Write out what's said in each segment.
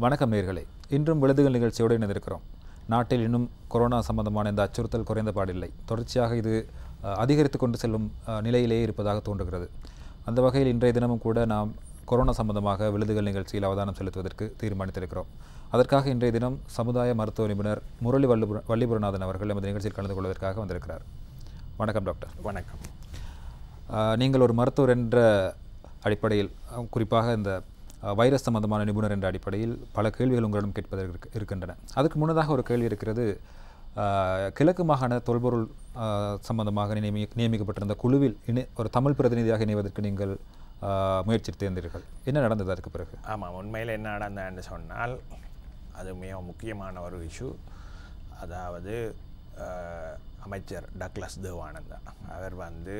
வணக்கம் நேயர்களே. இன்றும் விழுதுகள் நிகழ்ச்சியோடு இணைந்திருக்கிறோம். நாட்டில் இன்னும் கொரோனா சம்பந்தமான இந்த அச்சுறுத்தல் குறைந்த பாடில்லை. தொடர்ச்சியாக இது அதிகரித்து கொண்டு செல்லும் நிலையிலேயே இருப்பதாக தோன்றுகிறது. அந்த வகையில் இன்றைய தினமும் கூட நாம் கொரோனா சம்பந்தமாக விழுதுகள் நிகழ்ச்சியில் அவதானம் செலுத்துவதற்கு தீர்மானித்திருக்கிறோம். அதற்காக இன்றைய தினம் சமுதாய மருத்துவ நிபுணர் முரளி வள்ளிபுரநாதன் அவர்கள் நமது நிகழ்ச்சியில் கலந்து கொள்வதற்காக வந்திருக்கிறார். வணக்கம் டாக்டர். வணக்கம். நீங்கள் ஒரு மருத்துவர் என்ற அடிப்படையில், குறிப்பாக இந்த வைரஸ் சம்பந்தமான நிபுணர் என்ற அடிப்படையில் பல கேள்விகள் உங்களிடம் கேட்பதற்கு இருக்கின்றன. அதுக்கு முன்னதாக ஒரு கேள்வி இருக்கிறது. கிழக்கு மாகாண தொல்பொருள் சம்பந்தமாக நியமிக்கப்பட்டிருந்த குழுவில் ஒரு தமிழ் பிரதிநிதியாக இணைவதற்கு நீங்கள் முயற்சி தேர்ந்தீர்கள். என்ன நடந்தது அதுக்கு பிறகு? ஆமாம், உண்மையில் என்ன நடந்ததுன்னு சொன்னால் அது மிக முக்கியமான ஒரு இஷ்யூ. அதாவது அமைச்சர் டக்ளஸ் தேவானந்தா அவர்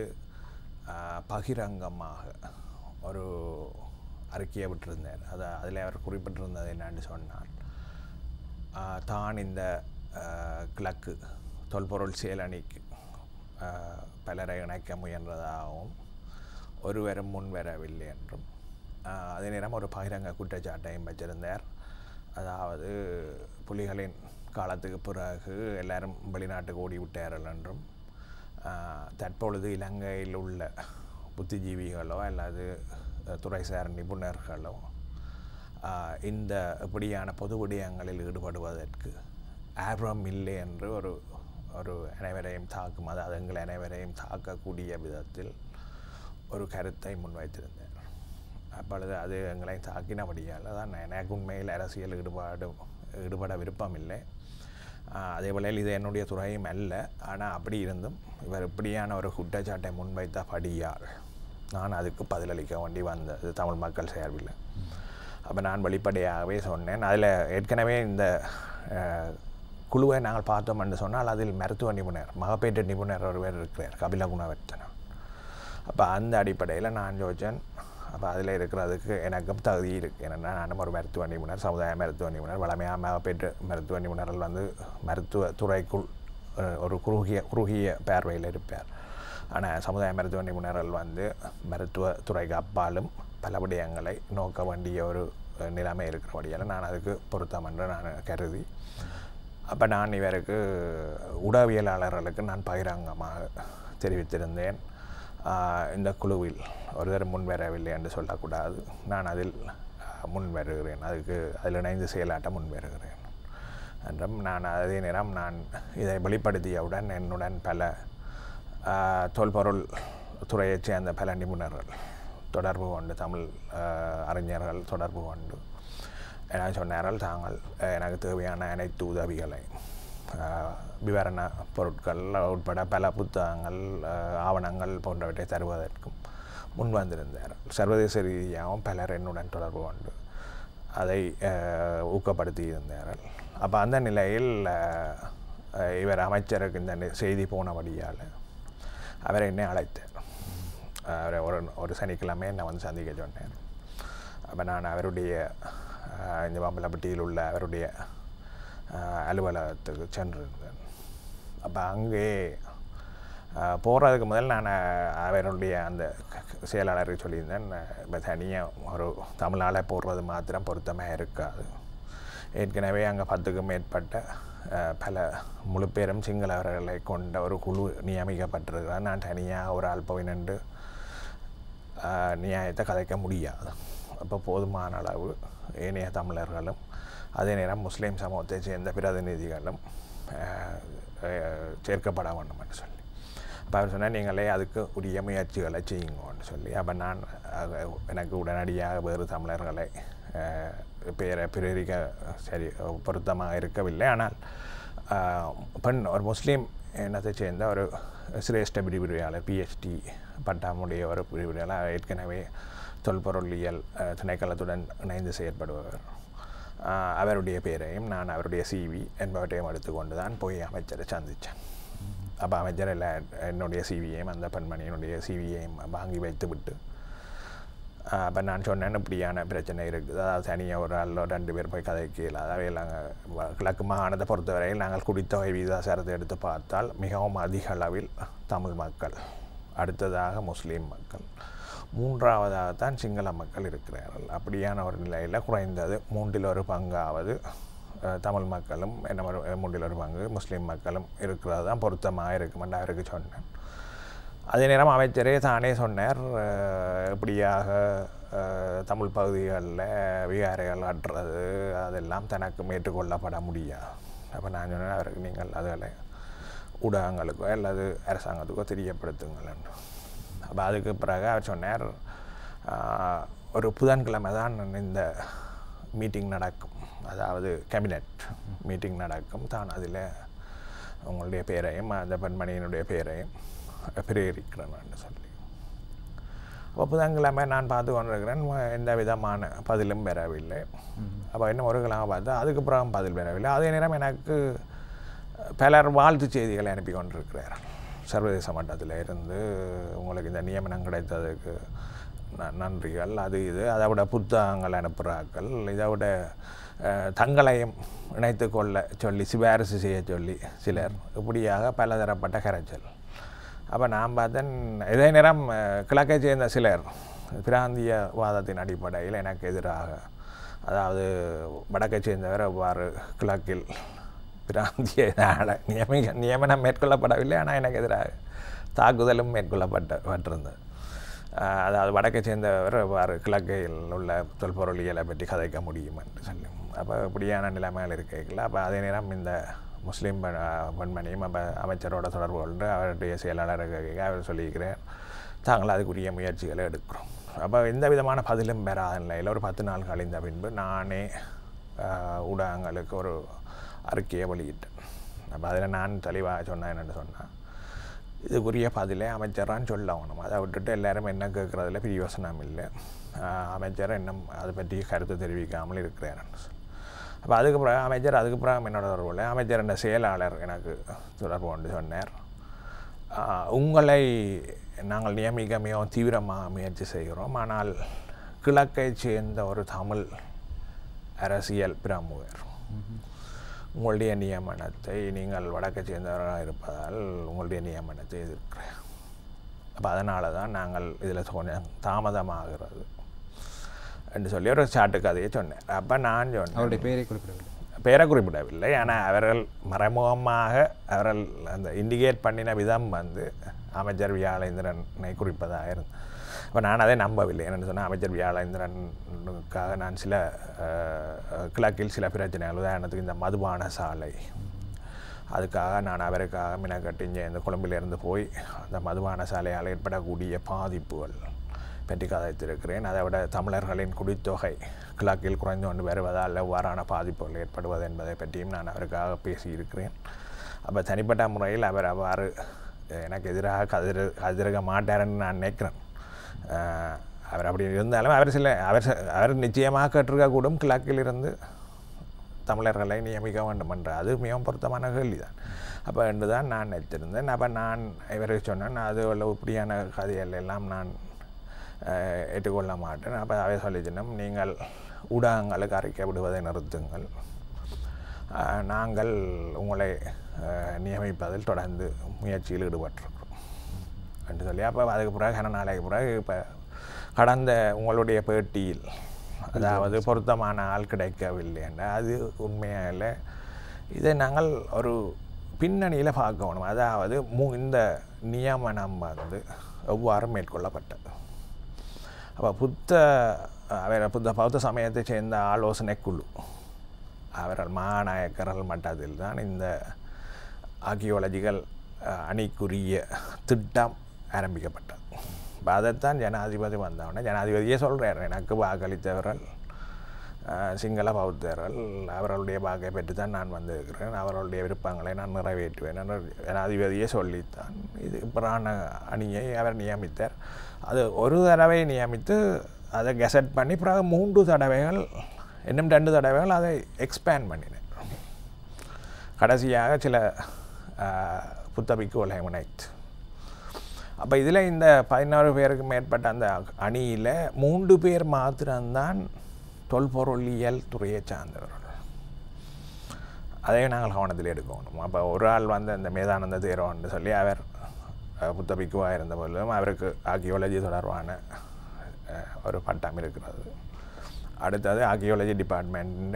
பகிரங்கமாக ஒரு அறிக்கையை விட்டிருந்தார். அதில் அவர் குறிப்பிட்டிருந்தது என்னன்னு சொன்னால், தான் இந்த கிழக்கு தொல்பொருள் செயலணிக்கு பலரை இணைக்க முயன்றதாகவும் ஒருவரும் முன்வரவில்லை என்றும் அதே நேரம் ஒரு பகிரங்க குற்றச்சாட்டையும் வச்சிருந்தார். அதாவது புலிகளின் காலத்துக்கு பிறகு எல்லாரும் வெளிநாட்டுக்கு ஓடிவிட்டார்கள் என்றும் தற்பொழுது இலங்கையில் உள்ள புத்திஜீவிகளோ அல்லது துறைசார் நிபுணர்களோ இந்த இப்படியான பொது விடயங்களில் ஈடுபடுவதற்கு ஆர்வம் இல்லை என்று ஒரு அனைவரையும் தாக்கும், அதாவது எங்கள் அனைவரையும் தாக்கக்கூடிய விதத்தில் ஒரு கருத்தை முன்வைத்திருந்தார். அப்பொழுது அது எங்களை தாக்கினபடியால் தான் எனக்கு உண்மையில் அரசியல் ஈடுபட விருப்பம் இல்லை. அதே போல இது என்னுடைய துறையும் அல்ல. ஆனால் அப்படி இருந்தும் இவர் இப்படியான ஒரு குற்றச்சாட்டை முன்வைத்தபடியால் நான் அதுக்கு பதிலளிக்க வேண்டி வந்தது தமிழ் மக்கள் சார்பில். அப்போ நான் வெளிப்படையாகவே சொன்னேன். அதில் ஏற்கனவே இந்த குழுவை நாங்கள் பார்த்தோம் என்று சொன்னால் அதில் மருத்துவ நிபுணர், மகப்பேற்று நிபுணர் ஒருவர் இருக்கிறார், கபில குணவர்த்தனம். அப்போ அந்த அடிப்படையில் நான் யோசித்தேன், அப்போ அதில் இருக்கிறதுக்கு எனக்கும் தகுதி இருக்குது. ஏன்னா நானும் ஒரு மருத்துவ நிபுணர், சமுதாய மருத்துவ நிபுணர். வளமையாக மகப்பேற்று மருத்துவ நிபுணர்கள் மருத்துவ துறைக்குள் ஒரு குறுகிய பார்வையில் இருப்பார். ஆனால் சமுதாய மருத்துவ நிபுணர்கள் மருத்துவ துறைக்கு அப்பாலும் பல விடயங்களை நோக்க வேண்டிய ஒரு நிலைமை இருக்கிறபடியால் நான் அதுக்கு பொருத்தம் என்று நான் கருதி, அப்போ நான் இவருக்கு உடவியலாளர்களுக்கு நான் பகிரங்கமாக தெரிவித்திருந்தேன், இந்த குழுவில் ஒருவர் முன்வரவில்லை என்று சொல்லக்கூடாது, நான் அதில் முன்வருகிறேன், அதில் இணைந்து செயலாட்ட முன்வருகிறேன் என்றும். நான் அதே நேரம் நான் இதை வெளிப்படுத்தியவுடன் என்னுடன் பல தொல்பொருள் துறையைச் சேர்ந்த பல நிபுணர்கள் தொடர்பு கொண்டு, தமிழ் அறிஞர்கள் தொடர்பு கொண்டு என சொன்னார்கள், தாங்கள் எனக்கு தேவையான அனைத்து உதவிகளை, விவரண பொருட்கள் உட்பட பல புத்தகங்கள், ஆவணங்கள் போன்றவற்றை தருவதற்கும் முன் வந்திருந்தார்கள். சர்வதேச ரீதியாகவும் பலர் என்னுடன் தொடர்பு கொண்டு அதை ஊக்கப்படுத்தி இருந்தார்கள். அப்போ அந்த நிலையில் இவர் அமைச்சருக்கு இந்த செய்தி போனபடியால் அவர் என்னை அழைத்தார். அவரை ஒரு சனிக்கிழமை என்னை சந்திக்க சொன்னேன். அப்போ நான் அவருடைய இந்த மாம்பலப்பட்டியில் உள்ள அவருடைய அலுவலகத்துக்கு சென்றிருந்தேன். அப்போ அங்கே போகிறதுக்கு முதல் நான் அவருடைய அந்த செயலாளருக்கு சொல்லியிருந்தேன், இப்போ தனியாக ஒரு தமிழால் போடுறது மாத்திரம் பொருத்தமாக இருக்காது. ஏற்கனவே அங்கே 10க்கும் மேற்பட்ட பல முழு பேரும் சிங்களவர்களை கொண்ட ஒரு குழு நியமிக்கப்பட்டிருக்கிறார். நான் தனியாக ஒரு ஆள் போய் நின்று நியாயத்தை கதைக்க முடியாது. அப்போ போதுமான அளவு ஏனைய தமிழர்களும் அதே நேரம் முஸ்லீம் சமூகத்தை சேர்ந்த பிரதிநிதிகளும் சேர்க்கப்பட வேண்டும் என்று சொல்லி, அப்போ அவர் சொன்னால் நீங்களே அதுக்கு உரிய முயற்சிகளை செய்யுங்கன்னு சொல்லி, அப்போ நான் எனக்கு உடனடியாக வேறு தமிழர்களை பேரை பிரிக்க சரி பொருத்தமாக இருக்கவில்லை. ஆனால் ஒரு முஸ்லீம் இனத்தை சேர்ந்த ஒரு சிரேஷ்ட விரிவுரையாளர், PhD பட்டாமுடைய ஒரு விரிவுரையாளர், ஏற்கனவே தொல்பொருளியல் திணைக்களத்துடன் இணைந்து செயற்படுபவர், அவருடைய பேரையும் நான் அவருடைய CV என்பவற்றையும் எடுத்துக்கொண்டு தான் போய் அமைச்சரை சந்தித்தேன். அப்போ அமைச்சர் என்னுடைய CVயையும் அந்த பெண்மணியினுடைய CVயையும் வாங்கி வைத்து விட்டு, அப்போ நான் சொன்னேன் இப்படியான பிரச்சனை இருக்குது, அதாவது தனியாக ஒரு ஆள் 2 பேர் போய் கதைக்கல. அதாவது நாங்கள் கிழக்கு மாகாணத்தை பொறுத்தவரையில் நாங்கள் குடித்தொகை விகிதாசாரத்தை எடுத்து பார்த்தால் மிகவும் அதிக அளவில் தமிழ் மக்கள், அடுத்ததாக முஸ்லீம் மக்கள், மூன்றாவதாகத்தான் சிங்கள மக்கள் இருக்கிறார்கள். அப்படியான ஒரு நிலையில் குறைந்தது 1/3 பங்காவது தமிழ் மக்களும் என்ன 1/3 பங்கு முஸ்லீம் மக்களும் இருக்கிறது தான் பொருத்தமாக இருக்குமென்று அவருக்கு சொன்னேன். அதே நேரம் அமைச்சரே தானே சொன்னார், எப்படியாக தமிழ் பகுதிகளில் விகாரைகள் கட்டுறது அதெல்லாம் தனக்கு ஏற்றுக்கொள்ளப்பட முடியாது. அப்போ நான் சொன்னேன், அவருக்கு நீங்கள் அதில் ஊடகங்களுக்கோ அல்லது அரசாங்கத்துக்கோ தெரியப்படுத்துங்கள் என்று. அப்போ அதுக்கு பிறகு அவர் சொன்னார், ஒரு புதன்கிழமை தான் இந்த மீட்டிங் நடக்கும், அதாவது கேபினெட் மீட்டிங் நடக்கும், தான் அதில் உங்களுடைய பேரையும் அந்த பெண்மணியினுடைய பேரையும் பிரேரிக்கிறேன்னு சொல்லி. அப்போ புதன்கிழமை நான் பார்த்து கொண்டிருக்கிறேன், எந்த விதமான பதிலும் பெறவில்லை. அப்போ இன்னும் ஒரு கிழமை பார்த்தா அதுக்கப்புறம் பதில் பெறவில்லை. அதே நேரம் எனக்கு பலர் வாழ்த்து செய்திகளை அனுப்பி கொண்டிருக்கிறார் சர்வதேச மட்டத்தில் இருந்து, உங்களுக்கு இந்த நியமனம் கிடைத்ததுக்கு நன்றிகள், அது இது, அதை விட புத்தகங்கள் அனுப்புகிறார்கள், இதை விட தங்களையும் இணைத்து கொள்ள சொல்லி சிபாரிசு செய்ய சொல்லி சிலர், இப்படியாக பலதரப்பட்ட கரைச்சல். அப்போ நான் பார்த்தேன், இதே நேரம் கிழக்கை சேர்ந்த சிலர் பிராந்தியவாதத்தின் அடிப்படையில் எனக்கு எதிராக, அதாவது வடக்கை சேர்ந்தவர் அவ்வாறு கிழக்கில் பிராந்திய நியமனம் மேற்கொள்ளப்படவில்லை, ஆனால் எனக்கு எதிராக தாக்குதலும் மேற்கொள்ளப்பட்டிருந்தது. அதாவது வடக்கை சேர்ந்தவர் அவ்வாறு கிழக்கையில் உள்ள தொல்பொருளியலை பற்றி கதைக்க முடியும் என்று சொல்லி. அப்போ இப்படியான நிலைமைகள் இருக்கைகள். அப்போ அதே நேரம் இந்த முஸ்லீம் பெண்மணியும் அப்போ அமைச்சரோட தொடர்பு கொண்டு அவருடைய செயலாளர் அவர் சொல்லியிருக்கிறார், தாங்கள் அதுக்குரிய முயற்சிகளை எடுக்கிறோம். அப்போ எந்த விதமான பதிலும் பெறாத நிலையில் ஒரு 10 நாள் கழிந்த பின்பு நானே ஊடகங்களுக்கு ஒரு அறிக்கையை வெளியிட்டேன். அப்போ அதில் நான் தெளிவாக சொன்னேன், என்னென்னு சொன்னால், இதுக்குரிய பதிலே அமைச்சரான்னு சொல்லணும், அதை விட்டுட்டு எல்லோரும் என்ன கேட்குறதுல பிரியோசனம் இல்லை, அமைச்சர் இன்னும் அதை பற்றி கருத்து தெரிவிக்காமல் இருக்கிறார். அப்போ அதுக்கு பிறகு என்னோட தொடர்பு அமைச்சர் என்ற செயலாளர் எனக்கு தொடர்பு கொண்டு சொன்னார், உங்களை நாங்கள் நியமிக்க மிகவும் தீவிரமாக முயற்சி செய்கிறோம், ஆனால் கிழக்கை சேர்ந்த ஒரு தமிழ் அரசியல் பிரமுகர் உங்களுடைய நியமனத்தை, நீங்கள் வடக்கை சேர்ந்தவராக இருப்பதால் உங்களுடைய நியமனத்தை எதிர்க்கிறேன். அப்போ அதனால தான் நாங்கள் இதில் கொஞ்சம் தாமதமாகிறது என்று சொல்லி ஒரு சாட்டு கதையை சொன்னேன். அப்போ நான் சொன்னேன், அவருடைய பேரை குறிப்பிடவில்லை, ஆனால் அவர்கள் மறைமுகமாக அவர்கள் அந்த இண்டிகேட் பண்ணின விதம் அமைச்சர் வியாழேந்திரனை குறிப்பதாக இருந்தது. அப்போ நான் அதை நம்பவில்லை. என்னென்னு சொன்னால், அமைச்சர் வியாழேந்திரனுக்காக நான் சில கிழக்கில் சில பிரச்சனைகள், உதாரணத்துக்கு இந்த மதுபான சாலை, அதுக்காக நான் அவருக்காக மினக்கட்டி இந்த கொழும்பிலிருந்து போய் அந்த மதுபான சாலையால் ஏற்படக்கூடிய பாதிப்புகள் பற்றி கதைத்திருக்கிறேன். அதை விட தமிழர்களின் குடித்தொகை கிழக்கில் குறைந்து கொண்டு வருவதால் எவ்வாறான பாதிப்புகள் ஏற்படுவது என்பதை பற்றியும் நான் அவருக்காக பேசியிருக்கிறேன். அப்போ தனிப்பட்ட முறையில் அவர் அவ்வாறு எனக்கு எதிராக கதிரக மாட்டார்ன்னு நான் நினைக்கிறேன். அவர் அப்படி இருந்தாலும் அவர் நிச்சயமாக கேட்டிருக்கக்கூடும் கிழக்கில் இருந்து தமிழர்களை நியமிக்க வேண்டும் என்ற, அது மிகவும் பொருத்தமான கேள்விதான். அப்போ என்று தான் நான் நினைத்திருந்தேன். அப்போ நான் இவருக்கு சொன்னேன், அது உள்ள இப்படியான கதைகள் எல்லாம் நான் ஏற்றுக்கொள்ள மாட்டேன். அப்போ அவை சொல்லிச்சினோம், நீங்கள் ஊடகங்களுக்கு அறிக்கை விடுவதை நிறுத்துங்கள், நாங்கள் உங்களை நியமிப்பதில் தொடர்ந்து முயற்சியில் ஈடுபட்டிருக்கிறோம் என்று சொல்லி. அப்போ அதுக்கு பிறகு நாளைக்கு பிறகு இப்போ கடந்த உங்களுடைய பேட்டியில், அதாவது பொருத்தமான ஆள் கிடைக்கவில்லை என்ற, அது உண்மையாக இதை நாங்கள் ஒரு பின்னணியில் பார்க்கணும். அதாவது இந்த நியமனம் எவ்வாறு மேற்கொள்ளப்பட்டது. அப்போ பௌத்த சமயத்தை சேர்ந்த ஆலோசனை குழு அவர்கள் மகாநாயக்கர்கள் மட்டத்தில் தான் இந்த ஆர்கியோலஜிக்கல் அணிக்குரிய திட்டம் ஆரம்பிக்கப்பட்டது. இப்போ அதைத்தான் ஜனாதிபதி வந்தவுடனே ஜனாதிபதியே சொல்கிறார், எனக்கு வாக்களித்தவர்கள் சிங்கள பௌத்தர்கள், அவர்களுடைய வாக்கை பெற்று தான் நான் வந்திருக்கிறேன், அவர்களுடைய விருப்பங்களை நான் நிறைவேற்றுவேன் என்று ஜனாதிபதியே சொல்லித்தான் இது புராண அணியை அவர் நியமித்தார். அது ஒரு தடவை நியமித்து அதை கெசட் பண்ணி பிறகு 3 தடவைகள், இன்னும் 2 தடவைகள் அதை எக்ஸ்பேண்ட் பண்ணினேன். கடைசியாக சில புத்தபிக்கு உலகமுனைத்து. அப்போ இதில் இந்த 11 பேருக்கு மேற்பட்ட அந்த அணியில் 3 பேர் மாத்திரம்தான் தொல்பொருளியல் துறையை சார்ந்தவர்கள். அதையும் நாங்கள் கவனத்தில் எடுக்கணும். அப்போ ஒரு ஆள் அந்த மேதானந்த தேரோன்னு சொல்லி அவர் புத்தபிக்குவாக இருந்த போதிலும் அவருக்கு ஆர்கியோலஜி தொடர்பான ஒரு பட்டம் இருக்கிறது. அடுத்தது ஆர்கியாலஜி டிபார்ட்மெண்ட்டின்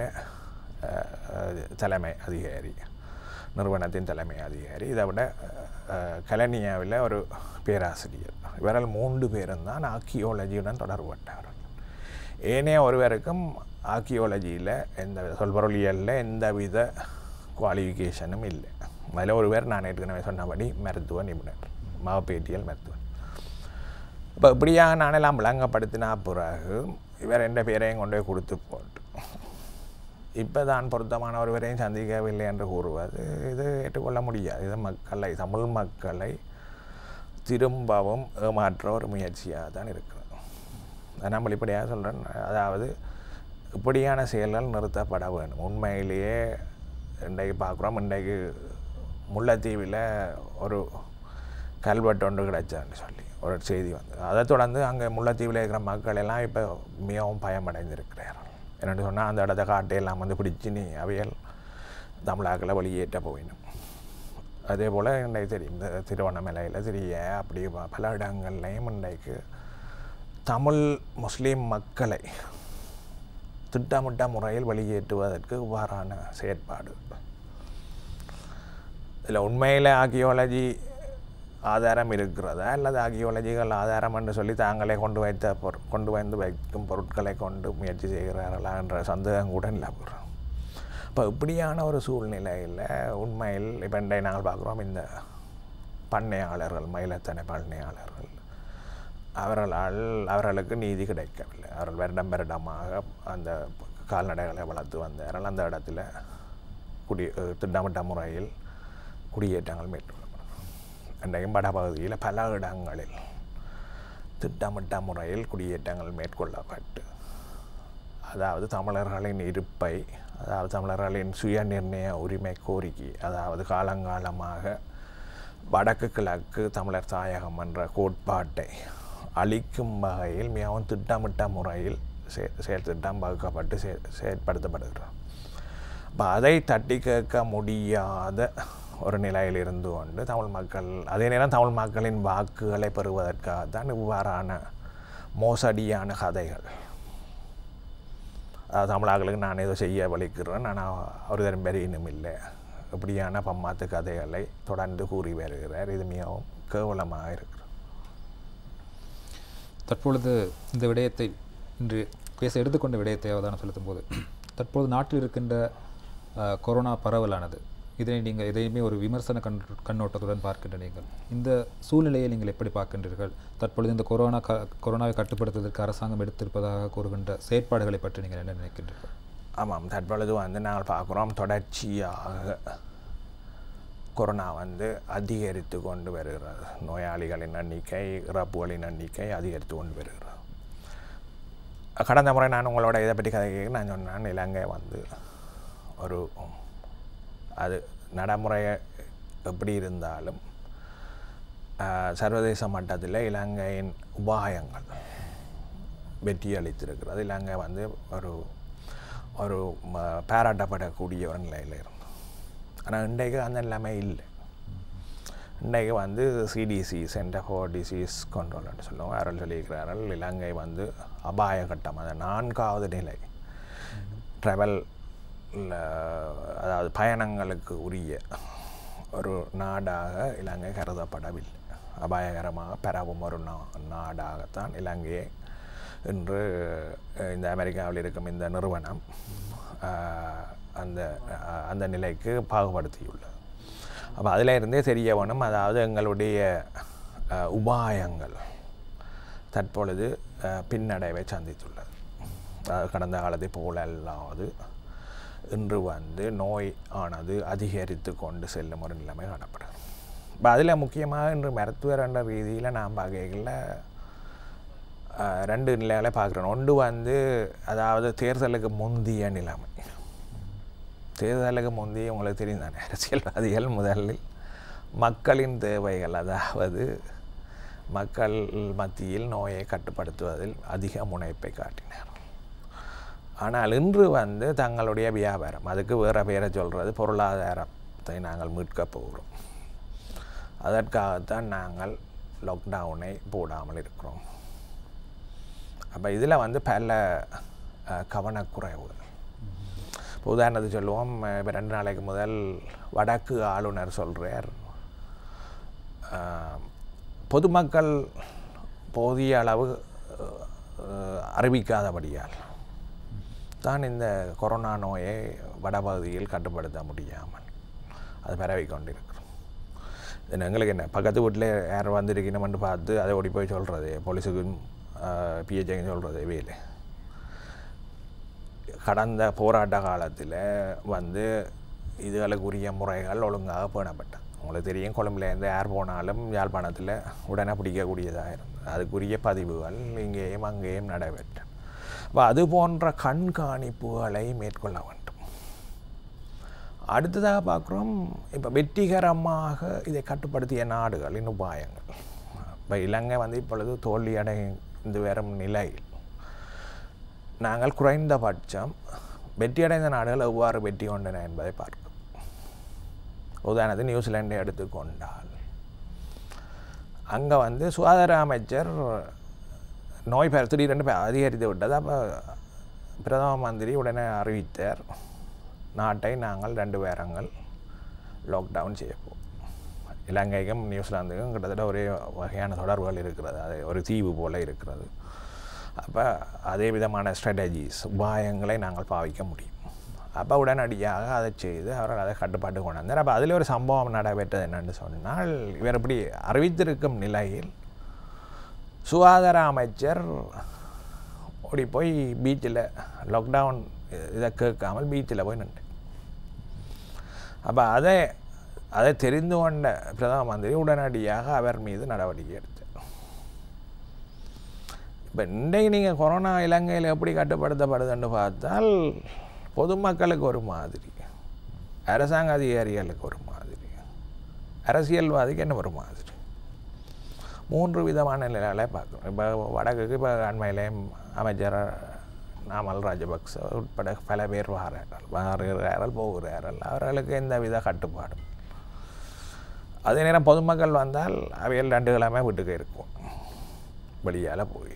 தலைமை அதிகாரி, நிறுவனத்தின் தலைமை அதிகாரி. இதை விட கலனியாவில் ஒரு பேராசிரியர். இவரால் 3 பேரும் தான் ஆர்கியாலஜியுடன் தொடர்புபட்டார்கள். ஏனைய ஒருவருக்கும் ஆர்கியாலஜியில் தொல்பொருளியலில் எந்தவித குவாலிஃபிகேஷனும் இல்லை. அதில் ஒருவர் நான் ஏற்கனவே சொன்னபடி மருத்துவ நிபுணர், மகப்பேட்டியல் மருத்துவர். இப்போ இப்படியாக நானெல்லாம் விளங்கப்படுத்தினா பிறகு இவர் எந்த பேரையும் கொண்டு போய் கொடுத்து போட்டு இப்போ தான் பொருத்தமான ஒருவரையும் சந்திக்கவில்லை என்று கூறுவது இது ஏற்றுக்கொள்ள முடியாது. இது மக்களை, தமிழ் மக்களை திரும்பவும் ஏமாற்ற ஒரு முயற்சியாக தான் இருக்கிறது. நான் வெளிப்படையாக சொல்கிறேன். அதாவது இப்படியான செயல்கள் நிறுத்தப்பட வேண்டும். உண்மையிலேயே இன்றைக்கு பார்க்குறோம், இன்றைக்கு முல்லைத்தீவில் ஒரு கல்வெட்டு ஒன்று கிடைச்சான்னு சொல்லி ஒரு செய்தி வந்து, அதை தொடர்ந்து அங்கே முல்லைத்தீவில் இருக்கிற மக்கள் எல்லாம் இப்போ மிகவும் பயமடைந்திருக்கிறார்கள். என்னென்னு சொன்னால் அந்த இடத்த காட்டையெல்லாம் வந்து பிடிச்சி அவையல் தமிழாக்களை வெளியேற்ற போயிடும். அதே போல் இன்றைக்கு தெரியும், இந்த திருவண்ணாமலையில் தெரிய அப்படி பல இடங்கள்லையும் இன்றைக்கு தமிழ் முஸ்லீம் மக்களை திட்டமிட்ட முறையில் வெளியேற்றுவதற்கு இவ்வாறான செயற்பாடு. இதில் உண்மையில் ஆர்கியாலஜி ஆதாரம் இருக்கிறதா அல்லது ஆர்கியாலஜிகள் ஆதாரம் என்று சொல்லி தாங்களே கொண்டு வந்து வைக்கும் பொருட்களை கொண்டு முயற்சி செய்கிறார்களா என்ற சந்தேகம் கூட இல்லை. இப்போ இப்படியான ஒரு சூழ்நிலையில் உண்மையில் இப்போ நாங்கள் பார்க்குறோம், இந்த பண்ணையாளர்கள், மயிலத்தனை பண்ணையாளர்கள், அவர்களுக்கு நீதி கிடைக்கவில்லை. அவர்கள் வருடமாக அந்த கால்நடைகளை வளர்த்து வந்தார்கள். அந்த இடத்துல திட்டமிட்ட முறையில் குடியேற்றங்கள் மேற்கொள்ளப்படும். இன்றைக்கும் வடபகுதியில் பல இடங்களில் திட்டமிட்ட முறையில் குடியேற்றங்கள் மேற்கொள்ளப்பட்டு, அதாவது தமிழர்களின் இருப்பை, அதாவது தமிழர்களின் சுய நிர்ணய உரிமை கோரிக்கை, அதாவது காலங்காலமாக வடக்கு கிழக்கு தமிழர் தாயகம் என்ற கோட்பாட்டை அளிக்கும் வகையில் மிகவும் திட்டமிட்ட முறையில் செயல் திட்டம் வகுக்கப்பட்டு செயற்படுத்தப்படுகிறது. இப்போ அதை தட்டி கேட்க முடியாத ஒரு நிலையில் இருந்து கொண்டு தமிழ் மக்கள், அதே நேரம் தமிழ் மக்களின் வாக்குகளை பெறுவதற்காகத்தான் இவ்வாறான மோசடியான கதைகள், தமிழர்களுக்கு நான் ஏதோ செய்ய வலிக்கிறேன், நான் ஒரு தரம் பெரியனும் இல்லை, இப்படியான பம்மாத்து கதைகளை தொடர்ந்து கூறி வருகிறார். இது மிகவும் கேவலமாக இருக்கிறது. தற்பொழுது இந்த விடயத்தை, இன்று பேச எடுத்துக்கொண்ட விடயத்தை அவதானம் செலுத்தும் போது, தற்போது நாட்டில் இருக்கின்ற கொரோனா பரவலானது, இதனை நீங்கள் எதையுமே ஒரு விமர்சன கண்ணோட்டத்துடன் பார்க்கின்ற நீங்கள் இந்த சூழ்நிலையை நீங்கள் எப்படி பார்க்கின்றீர்கள்? தற்பொழுது இந்த கொரோனாவை கட்டுப்படுத்துவதற்கு அரசாங்கம் எடுத்திருப்பதாக கூறுகின்ற செயற்பாடுகளை பற்றி நீங்கள் என்ன நினைக்கின்றீர்கள்? ஆமாம், தற்பொழுது நாங்கள் பார்க்குறோம், தொடர்ச்சியாக கொரோனா அதிகரித்து கொண்டு வருகிறது. நோயாளிகளின் எண்ணிக்கை, இறப்புகளின் எண்ணிக்கை அதிகரித்து கொண்டு வருகிறது. கடந்த முறை நான் உங்களோட இதை பற்றி கதை கேட்க நான் சொன்னேன், இலங்கை ஒரு அது நடைமுறை எப்படி இருந்தாலும் சர்வதேச மட்டத்தில் இலங்கையின் உபாயங்கள் வெற்றி அளித்திருக்கிறது. இலங்கை ஒரு ஒரு பாராட்டப்படக்கூடிய ஒரு நிலையில் இருந்தது. ஆனால் இன்றைக்கு அந்த நிலைமை இல்லை. இன்றைக்கு சிடிசி, சென்டர் ஃபார் டிசீஸ் கண்ட்ரோல்னு சொல்லுவோம், அவர்கள் சொல்லியிருக்கிறார்கள் இலங்கை அபாய கட்டம், அது 4வது நிலை, ட்ராவல், அதாவது பயணங்களுக்கு உரிய ஒரு நாடாக இலங்கை கருதப்படவில்லை. அபாயகரமாக பரவும் ஒரு நாடாகத்தான் இலங்கையை இன்று இந்த அமெரிக்காவில் இருக்கும் இந்த நிறுவனம் அந்த நிலைக்கு பாகுபடுத்தியுள்ளது. அப்போ அதில் இருந்தே தெரிய வேணும், அதாவது எங்களுடைய உபாயங்கள் தற்பொழுது பின்னடைவை சந்தித்துள்ளது. கடந்த காலத்தை போல அல்லாது இன்று நோய் ஆனது அதிகரித்து கொண்டு செல்லும் ஒரு நிலைமை காணப்படுது. இப்போ அதில் முக்கியமாக இன்று மருத்துவர் என்ற ரீதியில் நான் பார்க்கல 2 நிலைகளை பார்க்குறேன். ஒன்று அதாவது தேர்தலுக்கு முந்திய நிலைமை. தேர்தலுக்கு முந்தைய உங்களுக்கு தெரியும் தானே, அரசியல்வாதிகள் முதலில் மக்களின் தேவைகள், அதாவது மக்கள் மத்தியில் நோயை கட்டுப்படுத்துவதில் அதிக முனைப்பை காட்டினார். ஆனால் இன்று தங்களுடைய வியாபாரம், அதுக்கு வேறு பேரை சொல்கிறது, பொருளாதாரத்தை நாங்கள் மீட்கப் போகிறோம், அதற்காகத்தான் நாங்கள் லாக்டவுனை போடாமல் இருக்கிறோம். அப்போ இதில் வந்து பல கவனக்குறைவுகள். இப்போ உதாரணத்துக்கு சொல்லுவோம், இப்போ 2 நாளைக்கு முதல் வடக்கு ஆளுநர் சொல்கிறார், பொதுமக்கள் போதிய அளவு அறிவிக்காதபடியால் தான் இந்த கொரோனா நோயை வடபகுதியில் கட்டுப்படுத்த முடியாமல் அது பரவி கொண்டிருக்கிறோம். எங்களுக்கு என்ன பக்கத்து வீட்டில் யார் வந்திருக்கணும்னு பார்த்து அதை ஓடி போய் சொல்கிறது, போலீஸுக்கும் பிஹெச்ஐக்கும் சொல்கிறது வேலை. கடந்த போராட்ட காலத்தில் வந்து இதுகளுக்குரிய முறைகள் ஒழுங்காக பேணப்பட்டது. உங்களுக்கு தெரியும், கொழும்புலேருந்து யார் போனாலும் யாழ்ப்பாணத்தில் உடனே பிடிக்கக்கூடியதாக இருந்தது. அதுக்குரிய பதிவுகள் இங்கேயும் அங்கேயும் நடைபெற்றன. அப்போ அது போன்ற கண்காணிப்புகளை மேற்கொள்ள வேண்டும். அடுத்ததாக பார்க்குறோம், இப்போ வெற்றிகரமாக இதை கட்டுப்படுத்திய நாடுகளின் உபாயங்கள். இப்போ இலங்கை வந்து இப்பொழுது தோல்வியடைந்து வரும் நிலையில் நாங்கள் குறைந்தபட்சம் வெற்றியடைந்த நாடுகள் எவ்வாறு வெற்றி கொண்டன என்பதை பார்க்கிறோம். உதாரணத்துக்கு நியூசிலாண்டை எடுத்துக்கொண்டால் அங்கே வந்து சுகாதார அமைச்சர் நோய் திடீரென்று அதிகரித்து விட்டது. அப்போ பிரதம மந்திரி உடனே அறிவித்தார், நாட்டை நாங்கள் 2 வாரங்கள் லாக்டவுன் செய்யப்போம். இலங்கைக்கும் நியூசிலாந்துக்கும் கிட்டத்தட்ட ஒரே வகையான தொடர்புகள் இருக்கிறது, அது ஒரு தீவு போல் இருக்கிறது. அப்போ அதே விதமான ஸ்ட்ராட்டஜிஸ் உபாயங்களை நாங்கள் பாவிக்க முடியும். அப்போ உடனடியாக அதை செய்து அவர்கள் அதை கட்டுப்பாட்டு கொண்டு வந்தார். அப்போ அதில் ஒரு சம்பவம் நடைபெற்றது என்னென்னு சொன்னால், இவர் இப்படி அறிவித்திருக்கும் நிலையில் சுகாதார அமைச்சர் ஓடி போய் பீச்சில் லாக்டவுன் இதை கேட்காமல் பீச்சில் போய் நின்று. அப்போ அதை தெரிந்து கொண்ட பிரதம மந்திரி உடனடியாக அவர் மீது நடவடிக்கை எடுத்தார். இப்போ இன்றைக்கு நீங்கள் கொரோனா இலங்கையில் எப்படி கட்டுப்படுத்தப்படுதுன்னு பார்த்தால், பொதுமக்களுக்கு ஒரு மாதிரி, அரசாங்க அதிகாரிகளுக்கு ஒரு மாதிரி, அரசியல்வாதிக்கு என்ன ஒரு மாதிரி, 3 விதமான நிலைகளை பார்க்கணும். இப்போ வடக்குக்கு இப்போ அண்மையிலே அமைச்சர் நாமல் ராஜபக்ச உட்பட பல பேர் வருகிறார்கள் போகிறார்கள், அவர்களுக்கு எந்த வித கட்டுப்பாடும். அதே நேரம் பொதுமக்கள் வந்தால் அவையில் 2 கிழமை வீட்டுக்கு இருக்கும், வெளியால் போய்.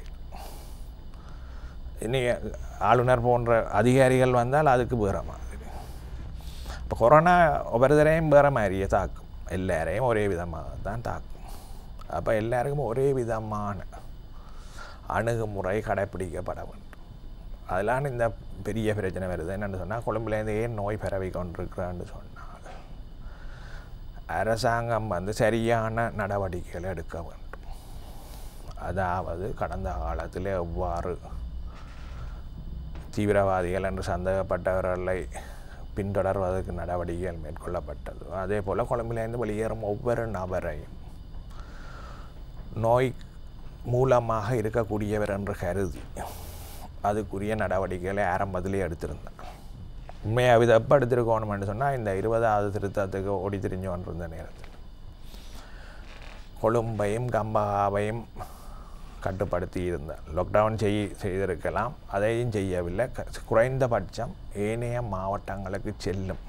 இனி ஆளுநர் போன்ற அதிகாரிகள் வந்தால் அதுக்கு வேறு மாதிரி. இப்போ கொரோனா ஒவ்வொருத்தரையும் வேறு மாதிரியே தாக்கும், எல்லாரையும் ஒரே விதமாக தான் தாக்கும். அப்போ எல்லாருக்கும் ஒரே விதமான அணுகுமுறை கடைப்பிடிக்கப்பட வேண்டும். அதெல்லாம் இந்த பெரிய பிரச்சனை வருது. என்னென்னு சொன்னால், கொழும்புலேருந்து ஏன் நோய் பரவி கொண்டிருக்கிறான்னு சொன்னால், அரசாங்கம் வந்து சரியான நடவடிக்கைகளை எடுக்க வேண்டும். அதாவது கடந்த காலத்தில் எவ்வாறு தீவிரவாதிகள் என்று சந்தேகப்பட்டவர்களை பின்தொடர்வதற்கு நடவடிக்கைகள் மேற்கொள்ளப்பட்டது, அதே போல் கொழும்பிலிருந்து வெளியேறும் ஒவ்வொரு நபரையும் நோய் மூலமாக இருக்கக்கூடியவர் என்று கருதி அதுக்குரிய நடவடிக்கைகளை ஆரம்பத்திலே எடுத்திருந்தார். உண்மையாக இதை எப்போ எடுத்திருக்கணும்னு சொன்னால், இந்த 20வது திருத்தத்துக்கு ஓடி திரிஞ்சு கொண்டிருந்த நேரத்தில் கொழும்பையும் கம்பகாவையும் கட்டுப்படுத்தி இருந்தார். லாக்டவுன் செய்திருக்கலாம், அதையும் செய்யவில்லை. குறைந்தபட்சம் ஏனைய மாவட்டங்களுக்கு செல்லும்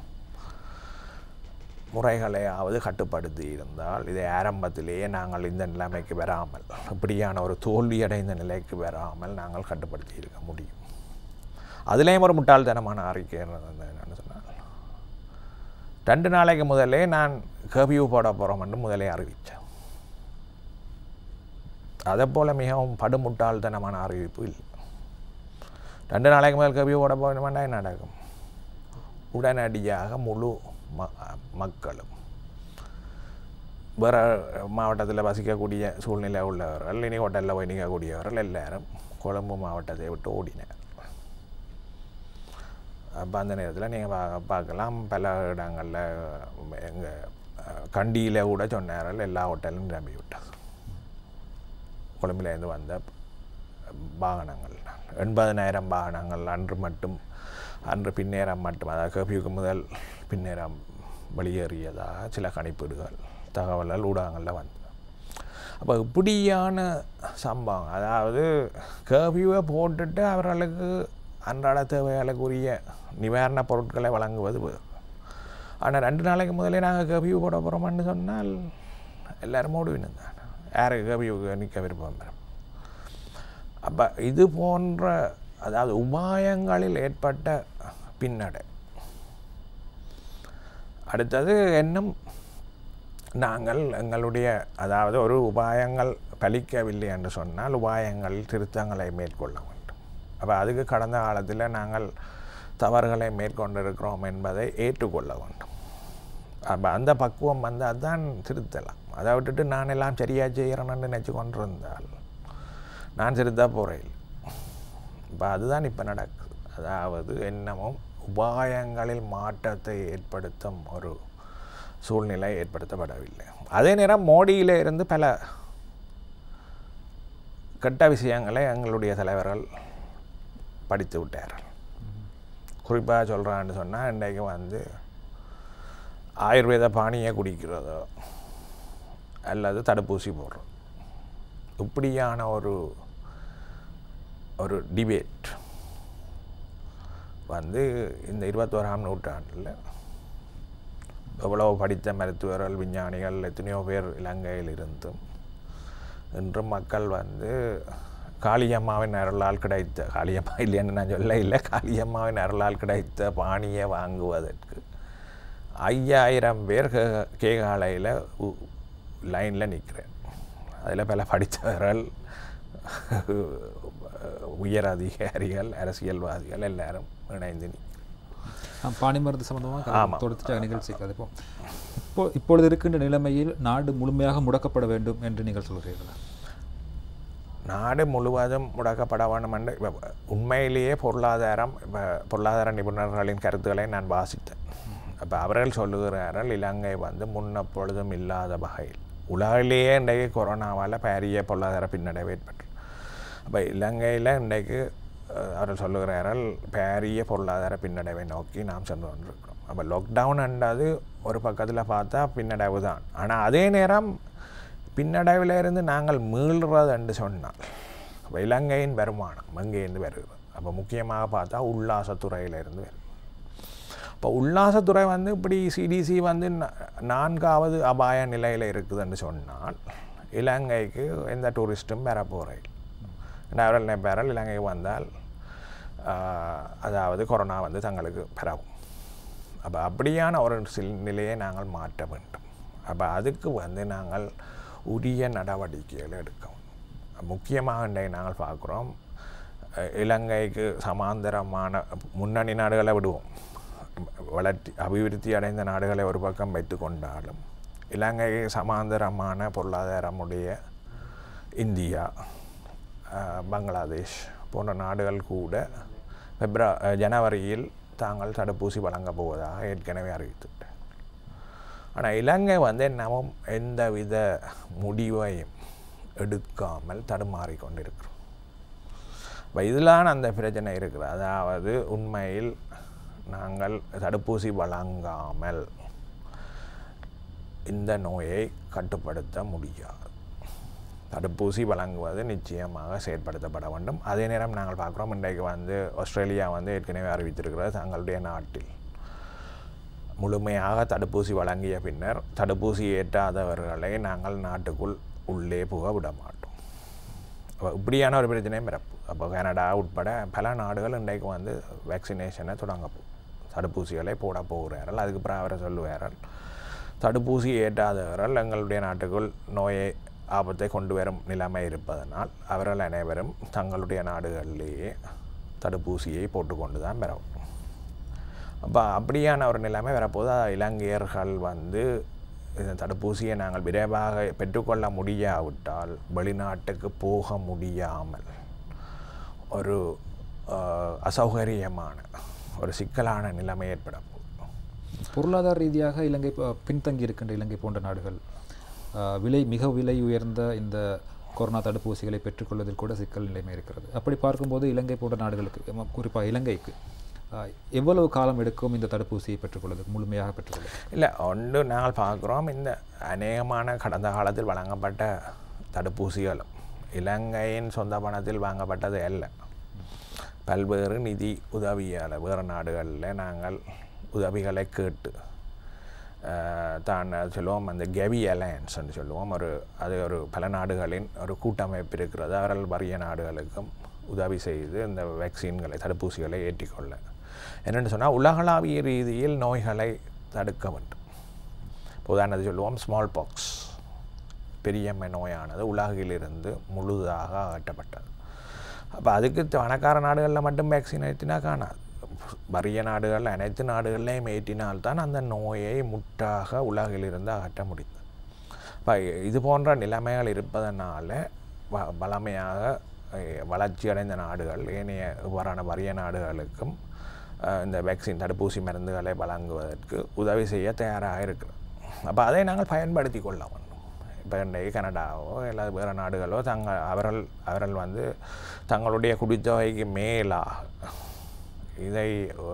முறைகளையாவது கட்டுப்படுத்தி இருந்தால், இதை ஆரம்பத்திலேயே நாங்கள் இந்த நிலைமைக்கு வராமல், இப்படியான ஒரு தோல்வியடைந்த நிலைக்கு வராமல் நாங்கள் கட்டுப்படுத்தி இருக்க முடியும். அதுலேயும் ஒரு முட்டாள்தனமான அறிக்கை என்னன்னு சொன்னால், 2 நாளைக்கு முதலே நான் கர்ஃபியூ போட போகிறோம் என்று முதலே அறிவித்தேன். அதை போல் மிகவும் படுமுட்டாள்தனமான அறிவிப்பு இல்லை. 2 நாளைக்கு முதல் கர்ஃபியூ போட போகணுமெண்டா என்ன நடக்கும்? உடனடியாக முழு மக்களும், வேறு மாவட்டத்தில் வசிக்கக்கூடிய சூழ்நிலை உள்ளவர்கள், இனி ஹோட்டலில் போய் நிற்கக்கூடியவர்கள் எல்லாரும் கொழும்பு மாவட்டத்தை விட்டு ஓடினார். அப்போ அந்த நேரத்தில் நீங்கள் பார்க்கலாம், பல இடங்களில் எங்கள் கண்டியில் கூட சொன்னார்கள் எல்லா ஹோட்டலும் நிரம்பி விட்டது. கொழும்பிலேருந்து வந்த வாகனங்கள் 80,000 வாகனங்கள் அன்று பின்னேரம் மட்டும், அதாவது கர்ஃபியூக்கு முதல் பின்னேரம் வெளியேறியதாக சில கணிப்பீடுகள் தகவல்கள் ஊடகங்களில் வந்தது. அப்போ இப்படியான சம்பவம், அதாவது கர்ஃபியூவை போட்டுட்டு அவர்களுக்கு அன்றாட தேவைகளுக்குரிய நிவாரணப் பொருட்களை வழங்குவது வேறு. ஆனால் 2 நாளைக்கு முதலே நாங்கள் கர்ஃபியூ போட போகிறோம்னு சொன்னால் எல்லாரும் ஓடுவினு தான், யாருக்கு கர்ஃபியூக்கு நிற்க விருப்பம் பெறும். அப்போ இது போன்ற அதாவது உபாயங்களில் ஏற்பட்ட பின்னடை. அடுத்தது இன்னும் நாங்கள் எங்களுடைய அதாவது ஒரு உபாயங்கள் பலிக்கவில்லை என்று சொன்னால் உபாயங்களில் திருத்தங்களை மேற்கொள்ள வேண்டும். அப்போ அதுக்கு கடந்த காலத்தில் நாங்கள் தவறுகளை மேற்கொண்டிருக்கிறோம் என்பதை ஏற்றுக்கொள்ள வேண்டும். அப்போ அந்த பக்குவம் வந்து அதுதான் திருத்தலாம். அதை விட்டுட்டு நான் எல்லாம் சரியாக செய்கிறேன்னு நினச்சி கொண்டிருந்தால் நான் திருத்த போகிறேன். இப்போ அதுதான் இப்போ நடக்குது. அதாவது என்னமும் உபாயங்களில் மாற்றத்தை ஏற்படுத்தும் ஒரு சூழ்நிலை ஏற்படுத்தப்படவில்லை. அதே நேரம் மோடியிலே இருந்து பல கெட்ட விஷயங்களை எங்களுடைய தலைவர்கள் படித்து விட்டார்கள். குறிப்பாக சொல்கிறான்னு சொன்னால் இன்றைக்கு வந்து ஆயுர்வேத பானியை குடிக்கிறதோ அல்லது தடுப்பூசி போடுறோம், இப்படியான ஒரு டிபேட் வந்து இந்த 21ஆம் நூற்றாண்டில் எவ்வளவு படித்த மருத்துவர்கள் விஞ்ஞானிகள் எத்தனையோ பேர் இலங்கையில் இருந்தும் இன்று மக்கள் வந்து காளியம்மாவின் அருளால் கிடைத்த, காளியம்மா இல்லைன்னு நான் சொல்ல இல்லை, காளியம்மாவின் அருளால் கிடைத்த பானியை வாங்குவதற்கு 5000 பேர் கேகாலையில் லைனில் நிற்கிறேன். அதில் பல படித்தவர்கள், உயர் அதிகாரிகள், அரசியல்வாதிகள் எல்லாரும் இணைந்து பானி மருந்து சம்பந்தமாக தொடுத்த நிகழ்ச்சிக்கு அது இப்பொழுது இருக்கின்ற நிலைமையில் நாடு முழுமையாக முடக்கப்பட வேண்டும் என்று நீங்கள் சொல்கிறீர்களா? நாடு முழுவதும் முடக்கப்பட வேண்டும் என்று உண்மையிலேயே பொருளாதார நிபுணர்களின் கருத்துக்களை நான் வாசித்தேன். அப்போ அவர்கள் சொல்லுகிறார்கள் இலங்கை வந்து முன்னப்பொழுதும் இல்லாத வகையில் உலகிலேயே இன்றைக்கு கொரோனாவால் பெரிய பொருளாதார பின்னடைவு ஏற்பட்டு. அப்போ இலங்கையில் இன்றைக்கு அவர்கள் சொல்லுகிறார்கள் பெரிய பொருளாதார பின்னடைவை நோக்கி நாம் சென்று கொண்டிருக்கிறோம். அப்போ லாக்டவுன் என்றது ஒரு பக்கத்தில் பார்த்தா பின்னடைவு தான். ஆனால் அதே நேரம் பின்னடைவிலிருந்து நாங்கள் மீள்றது என்று சொன்னால் இலங்கையின் வருமானம் எங்கேருந்து வருகிறது. அப்போ முக்கியமாக பார்த்தா உல்லாசத்துறையிலிருந்து வருது. இப்போ உல்லாசத்துறை வந்து இப்படி சிடிசி வந்து 4வது அபாய நிலையில் இருக்குதுன்னு சொன்னால் இலங்கைக்கு எந்த டூரிஸ்ட்டும் வர போகிறேன். அவர்கள் நினைப்பார்கள் இலங்கைக்கு வந்தால் அதாவது கொரோனா வந்து தங்களுக்கு பரவும். அப்போ அப்படியான ஒரு நிலையை நாங்கள் மாற்ற வேண்டும். அப்போ அதுக்கு வந்து நாங்கள் உரிய நடவடிக்கைகளை எடுக்கணும். முக்கியமாக இன்றைக்கு நாங்கள் பார்க்குறோம் இலங்கைக்கு சமாந்தரமான முன்னணி நாடுகளை விடுவோம், அபிவிருத்தி அடைந்த நாடுகளை ஒரு பக்கம் வைத்து கொண்டாலும் இலங்கைக்கு சமாந்தரமான பொருளாதாரமுடைய இந்தியா, பங்களாதேஷ் போன்ற நாடுகள் கூட ஜனவரியில் தாங்கள் தடுப்பூசி வழங்கப் போவதாக ஏற்கனவே அறிவித்துவிட்டார். ஆனால் இலங்கை வந்து இன்னமும் எந்தவித முடிவையும் எடுக்காமல் தடுமாறி கொண்டிருக்கிறோம். இப்போ இதிலான அந்த பிரச்சனை இருக்குது. அதாவது உண்மையில் நாங்கள் தடுப்பூசி வழங்காமல் இந்த நோயை கட்டுப்படுத்த முடியாது. தடுப்பூசி வழங்குவது நிச்சயமாக செயற்படுத்தப்பட வேண்டும். அதே நேரம் நாங்கள் பார்க்குறோம் இன்றைக்கு வந்து ஆஸ்திரேலியா வந்து ஏற்கனவே அறிவித்திருக்கிறது தங்களுடைய நாட்டில் முழுமையாக தடுப்பூசி வழங்கிய பின்னர் தடுப்பூசி ஏற்றாதவர்களை நாங்கள் நாட்டுக்குள் உள்ளே போக விட மாட்டோம். இப்படியான ஒரு பிரச்சனையும் பிறப்பு. அப்போ கனடா உட்பட பல நாடுகள் இன்றைக்கு வந்து வேக்சினேஷனை தொடங்க தடுப்பூசிகளை போட போகிறார்கள். அதுக்கு அப்புறம் அவரை சொல்லுவார்கள் தடுப்பூசி ஏற்றாதவர்கள் எங்களுடைய நாட்டுக்குள் நோயை ஆபத்தை கொண்டு வரும் நிலைமை இருப்பதனால் அவர்கள் அனைவரும் தங்களுடைய நாடுகளிலேயே தடுப்பூசியை போட்டுக்கொண்டு தான் பெறவும். அப்போ அப்படியான ஒரு நிலைமை வரப்போது இலங்கையர்கள் வந்து இந்த தடுப்பூசியை நாங்கள் விரைவாக பெற்றுக்கொள்ள முடியாவிட்டால் வெளிநாட்டுக்கு போக முடியாமல் ஒரு அசௌகரியமான ஒரு சிக்கலான நிலைமை ஏற்படும். பொருளாதார ரீதியாக இலங்கை பின்தங்கி இருக்கின்ற இலங்கை போன்ற நாடுகள் மிக விலை உயர்ந்த இந்த கொரோனா தடுப்பூசிகளை பெற்றுக்கொள்வதில் கூட சிக்கல் நிலைமை இருக்கிறது. அப்படி பார்க்கும்போது இலங்கை போன்ற நாடுகளுக்கு, குறிப்பாக இலங்கைக்கு எவ்வளவு காலம் எடுக்கும் இந்த தடுப்பூசியை பெற்றுக்கொள்வதற்கு, முழுமையாக பெற்றுக்கொள்ள? இல்லை, ஒன்று நாங்கள் பார்க்குறோம் இந்த அநேகமான கடந்த காலத்தில் வழங்கப்பட்ட தடுப்பூசிகளும் இலங்கையின் சொந்த பணத்தில் வாங்கப்பட்டது அல்ல. பல்வேறு நிதி உதவியால் வேறு நாடுகளில் நாங்கள் உதவிகளை கேட்டு தான் சொல்லுவோம் அந்த கெவி அலையன்ஸ்ன்னு சொல்லுவோம். ஒரு பல நாடுகளின் ஒரு கூட்டமைப்பு இருக்கிறது. அவர்கள் வறிய நாடுகளுக்கும் உதவி செய்து இந்த வேக்சின்களை தடுப்பூசிகளை ஏற்றிக்கொள்ள. என்னென்னு சொன்னால் உலகளாவிய ரீதியில் நோய்களை தடுக்க வேண்டும். உதாரணத்தை சொல்லுவோம், ஸ்மால் பாக்ஸ் பெரியம்மை நோயானது உலகிலிருந்து முழுதாக அகற்றப்பட்டது. அப்போ அதுக்கு பணக்கார நாடுகளில் மட்டும் வேக்சின் ஏற்றினா காணாது. வறிய நாடுகள் அனைத்து நாடுகள்லையும் ஏற்றினால்தான் அந்த நோயை முற்றாக உலகிலிருந்து அகற்ற முடியும். இப்போ இது போன்ற நிலைமைகள் இருப்பதனால வளமையாக வளர்ச்சி அடைந்த நாடுகள் ஏனைய இவ்வாறான வறிய நாடுகளுக்கும் இந்த வேக்சின் தடுப்பூசி மருந்துகளை வழங்குவதற்கு உதவி செய்ய தயாராக இருக்கிறது. அப்போ அதை நாங்கள் பயன்படுத்தி கொள்ள வேண்டும். இப்போ இன்றைக்கு கனடாவோ இல்லை வேறு நாடுகளோ அவர்கள் வந்து தங்களுடைய குடித்தொகைக்கு மேலாக இதை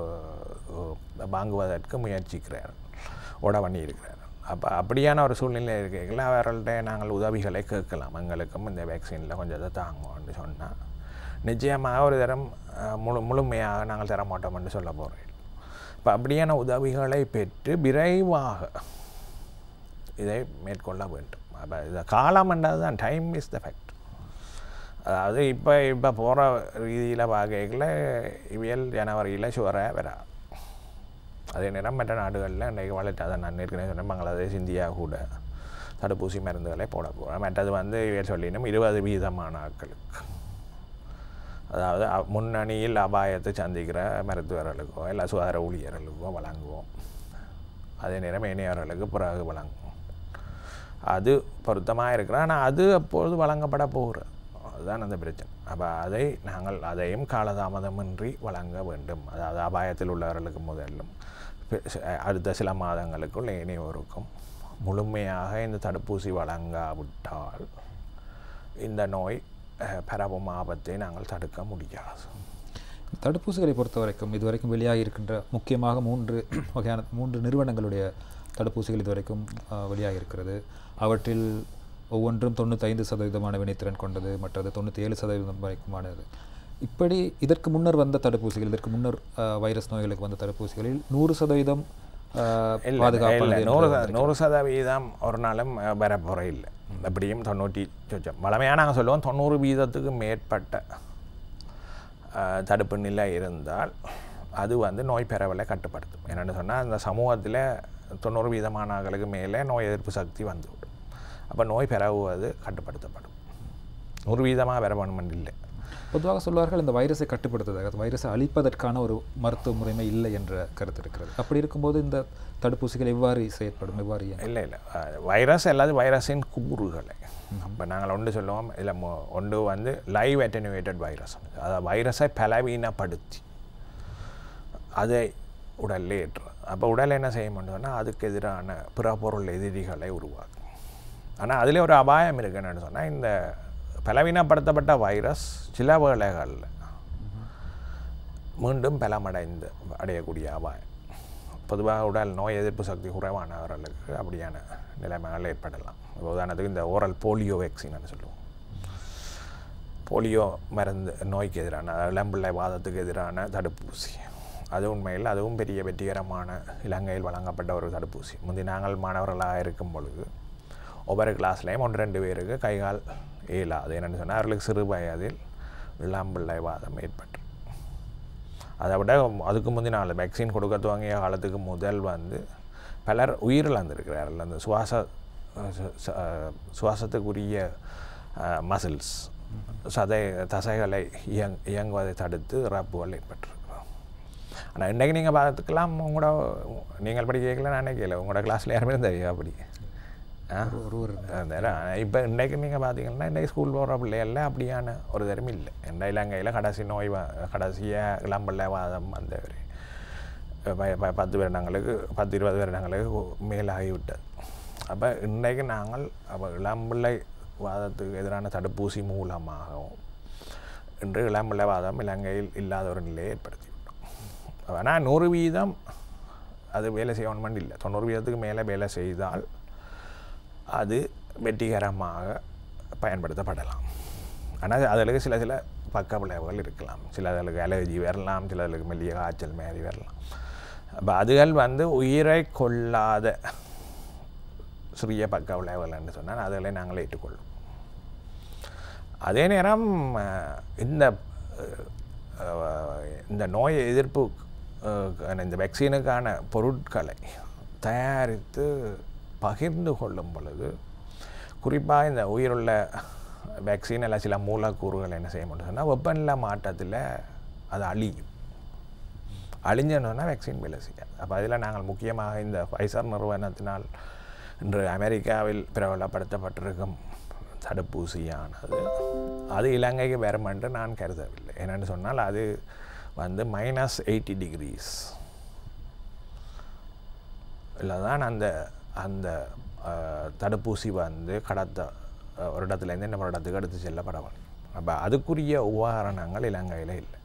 வாங்குவதற்கு முயற்சிக்கிறார்கள், பண்ணியிருக்கிறார்கள். அப்போ அப்படியான ஒரு சூழ்நிலை இருக்கையில் அவர்கள்ட்ட நாங்கள் உதவிகளை கேட்கலாம். எங்களுக்கும் இந்த வேக்சினில் கொஞ்சம் இதை தாங்குவோம்னு சொன்னால் நிச்சயமாக ஒரு தரம் முழுமையாக நாங்கள் தர மாட்டோம்னு சொல்ல போகிறேன். இப்போ அப்படியான உதவிகளை பெற்று விரைவாக இதை மேற்கொள்ள வேண்டும். அப்போ இதை காலம் என்றது தான், டைம் இஸ் த ஃபேக்ட். அதாவது இப்போ போகிற ரீதியில் பார்க்கல இவியல் ஜனவரியில் சுவராக வரா. அதே நேரம் மற்ற நாடுகளில் இன்றைக்கு வளர்ச்சி நான் ஏற்கனவே சொன்னேன், பங்களாதேஷ், இந்தியா கூட தடுப்பூசி மருந்துகளை போட போகிறேன். மற்றது வந்து இவியல் சொல்லினோம் 20% ஆட்களுக்கு, அதாவது முன்னணியில் அபாயத்தை சந்திக்கிற மருத்துவர்களுக்கோ இல்லை சுகாதார ஊழியர்களுக்கோ வழங்குவோம். அதே நேரம் இணையவர்களுக்கு பிறகு வழங்குவோம். அது பொருத்தமாக இருக்கிறோம். ஆனால் அது அப்பொழுது வழங்கப்பட போகிறது, அதுதான் அந்த பிரச்சனை. அப்போ அதையும் காலதாமதமின்றி வழங்க வேண்டும். அதாவது அபாயத்தில் உள்ளவர்களுக்கு முதலும் அடுத்த சில மாதங்களுக்குள் இனியோருக்கும் முழுமையாக இந்த தடுப்பூசி வழங்காவிட்டால் இந்த நோய் பரவும் ஆபத்தை நாங்கள் தடுக்க முடியாது. தடுப்பூசிகளை பொறுத்த வரைக்கும் இதுவரைக்கும் வெளியாகி இருக்கின்ற முக்கியமாக 3 நிறுவனங்களுடைய தடுப்பூசிகள் இதுவரைக்கும் வெளியாகி இருக்கிறது. அவற்றில் ஒவ்வொன்றும் 95% வினைத்திறன் கொண்டது, மற்றது 97% வரைக்குமானது. இப்படி இதற்கு முன்னர் வந்த தடுப்பூசிகள், இதற்கு முன்னர் வைரஸ் நோய்களுக்கு வந்த தடுப்பூசிகளில் 100% பாதுகாப்பானது. 100% ஒரு நாளும் வரப்போற இல்லை. எப்படியும் 90 வளமையாக நாங்கள் சொல்லுவோம் 90% மேற்பட்ட தடுப்பு நிலை இருந்தால் அது வந்து நோய் பரவலை கட்டுப்படுத்தும். என்னென்னு சொன்னால் அந்த சமூகத்தில் 90% ஆட்களுக்கு மேலே நோய் எதிர்ப்பு சக்தி வந்துவிடும். அப்போ நோய் பரவுவது கட்டுப்படுத்தப்படும். 100% வரணும் இல்லை. பொதுவாக சொல்வார்கள் இந்த வைரஸை கட்டுப்படுத்துவதற்கு, வைரஸை அழிப்பதற்கான ஒரு மருத்துவ முறைமை இல்லை என்ற கருத்து இருக்கிறது. அப்படி இருக்கும்போது இந்த தடுப்பூசிகள் எவ்வாறு செயற்படும்? இல்லை வைரஸ் அல்லது வைரஸின் கூறுகளை இப்போ நாங்கள் ஒன்று சொல்லுவோம். இல்லை ஒன்று வந்து லைவ் அட்டெனுவேட்டட் வைரஸ், அதாவது வைரஸை பலவீனப்படுத்தி அதை உடலில் ஏற்றுறது. அப்போ உடல் என்ன செய்ய முடியும்னா அதுக்கு எதிரான பிற பொருள் எதிரிகளை உருவாக்கும். ஆனால் அதில் ஒரு அபாயம் இருக்குன்னு சொன்னால் இந்த பலவீனப்படுத்தப்பட்ட வைரஸ் சில வேளைகளில் மீண்டும் பலமடைந்து அடையக்கூடிய அபாயம். பொதுவாக உடல் நோய் எதிர்ப்பு சக்தி குறைவானவர்களுக்கு அப்படியான நிலைமைகள் ஏற்படலாம். உதாரணத்துக்கு இந்த ஓரல் போலியோ வேக்சின்னு சொல்லுவோம். போலியோ மருந்து நோய்க்கு எதிரான, இளம்பிள்ளை வாதத்துக்கு எதிரான தடுப்பூசி, அது உண்மையில் அதுவும் பெரிய வெற்றிகரமான இலங்கையில் வழங்கப்பட்ட ஒரு தடுப்பூசி. முந்தி நாங்கள் மாணவர்களாக இருக்கும் பொழுது ஒவ்வொரு கிளாஸ்லேயும் 1-2 பேருக்கு கைகால் இயலாது. என்னென்னு சொன்னால் அவர்களுக்கு சிறு வயதில் இளம்பிள்ளை வாதம் ஏற்பட்டு, அதை விட அதுக்கு முந்தின வேக்சின் கொடுக்க துவங்கிய காலத்துக்கு முதல் வந்து பலர் உயிரிழந்திருக்கிறார்கள். அந்த சுவாசத்துக்குரிய மசில்ஸ் தசைகளை இயங்குவதை தடுத்து இறப்புகள் ஏற்பட்டிருக்கிறோம். ஆனால் இன்றைக்கு நீங்கள் பார்த்துக்கலாம், நீங்கள் படிக்கல நான் நினைக்கல, உங்களோட கிளாஸில் யாருமே இருந்தா அப்படி. இப்போ இன்றைக்கு நீங்கள் பார்த்தீங்கன்னா இன்றைக்கு ஸ்கூல் போகிற பிள்ளைகளில் அப்படியான ஒரு தரம் இல்லை. எந்த இலங்கையில் கடைசியாக இளம்பிள்ளை வாதம் அந்த 10 வருடங்களுக்கு 10-20 வருடங்களுக்கு மேலாகிவிட்டது. அப்போ இன்றைக்கு நாங்கள் இளம்பிள்ளை வாதத்துக்கு எதிரான தடுப்பூசி மூலமாகவும் இன்று இளம்பிள்ளை வாதம் இலங்கையில் இல்லாத ஒரு நிலையை ஏற்படுத்திவிட்டோம். ஆனால் 100% அது வேலை செய்யணுமென்று இல்லை. 90% மேலே வேலை செய்தால் அது வெற்றிகரமாக பயன்படுத்தப்படலாம். ஆனால் அதில் சில பக்க விளைவுகள் இருக்கலாம். சிலர்களுக்கு அலர்ஜி வரலாம், சிலர்களுக்கு மெல்லிய காய்ச்சல் மாதிரி வரலாம். அப்போ அதுகள் வந்து உயிரை கொள்ளாத சிறிய பக்க விளைவுகள் என்று சொன்னால் அதுகளை நாங்கள் ஏற்றுக்கொள்ளும். அதே நேரம் இந்த நோய் எதிர்ப்பு இந்த வேக்சினுக்கான பொருட்களை தயாரித்து பகிர்ந்து கொள்ளும் பொழுது குறிப்பாக இந்த உயிருள்ள வேக்சின் எல்லாம் சில மூலக்கூறுகள் என்ன செய்ய முடியும் சொன்னால் வெப்பநிலை மாற்றத்தில் அது அழிஞ்சோன்னா வேக்சின் வேலை செய்யாது. அப்போ அதில் நாங்கள் முக்கியமாக இந்த ஃபைசர் நிறுவனத்தினால் இன்று அமெரிக்காவில் பிரபலப்படுத்தப்பட்டிருக்கும் தடுப்பூசியானது அது இலங்கைக்கு வரும் என்று நான் கருதவில்லை. என்னென்னு சொன்னால் அது வந்து -80 degrees இல்லை தான் அந்த தடுப்பூசி வந்து ஒரு இடத்துலேருந்து இன்னொரு இடத்துக்கு எடுத்து செல்லப்படவும். அப்போ அதுக்குரிய உபகரணங்கள் இலங்கையில் இல்லை.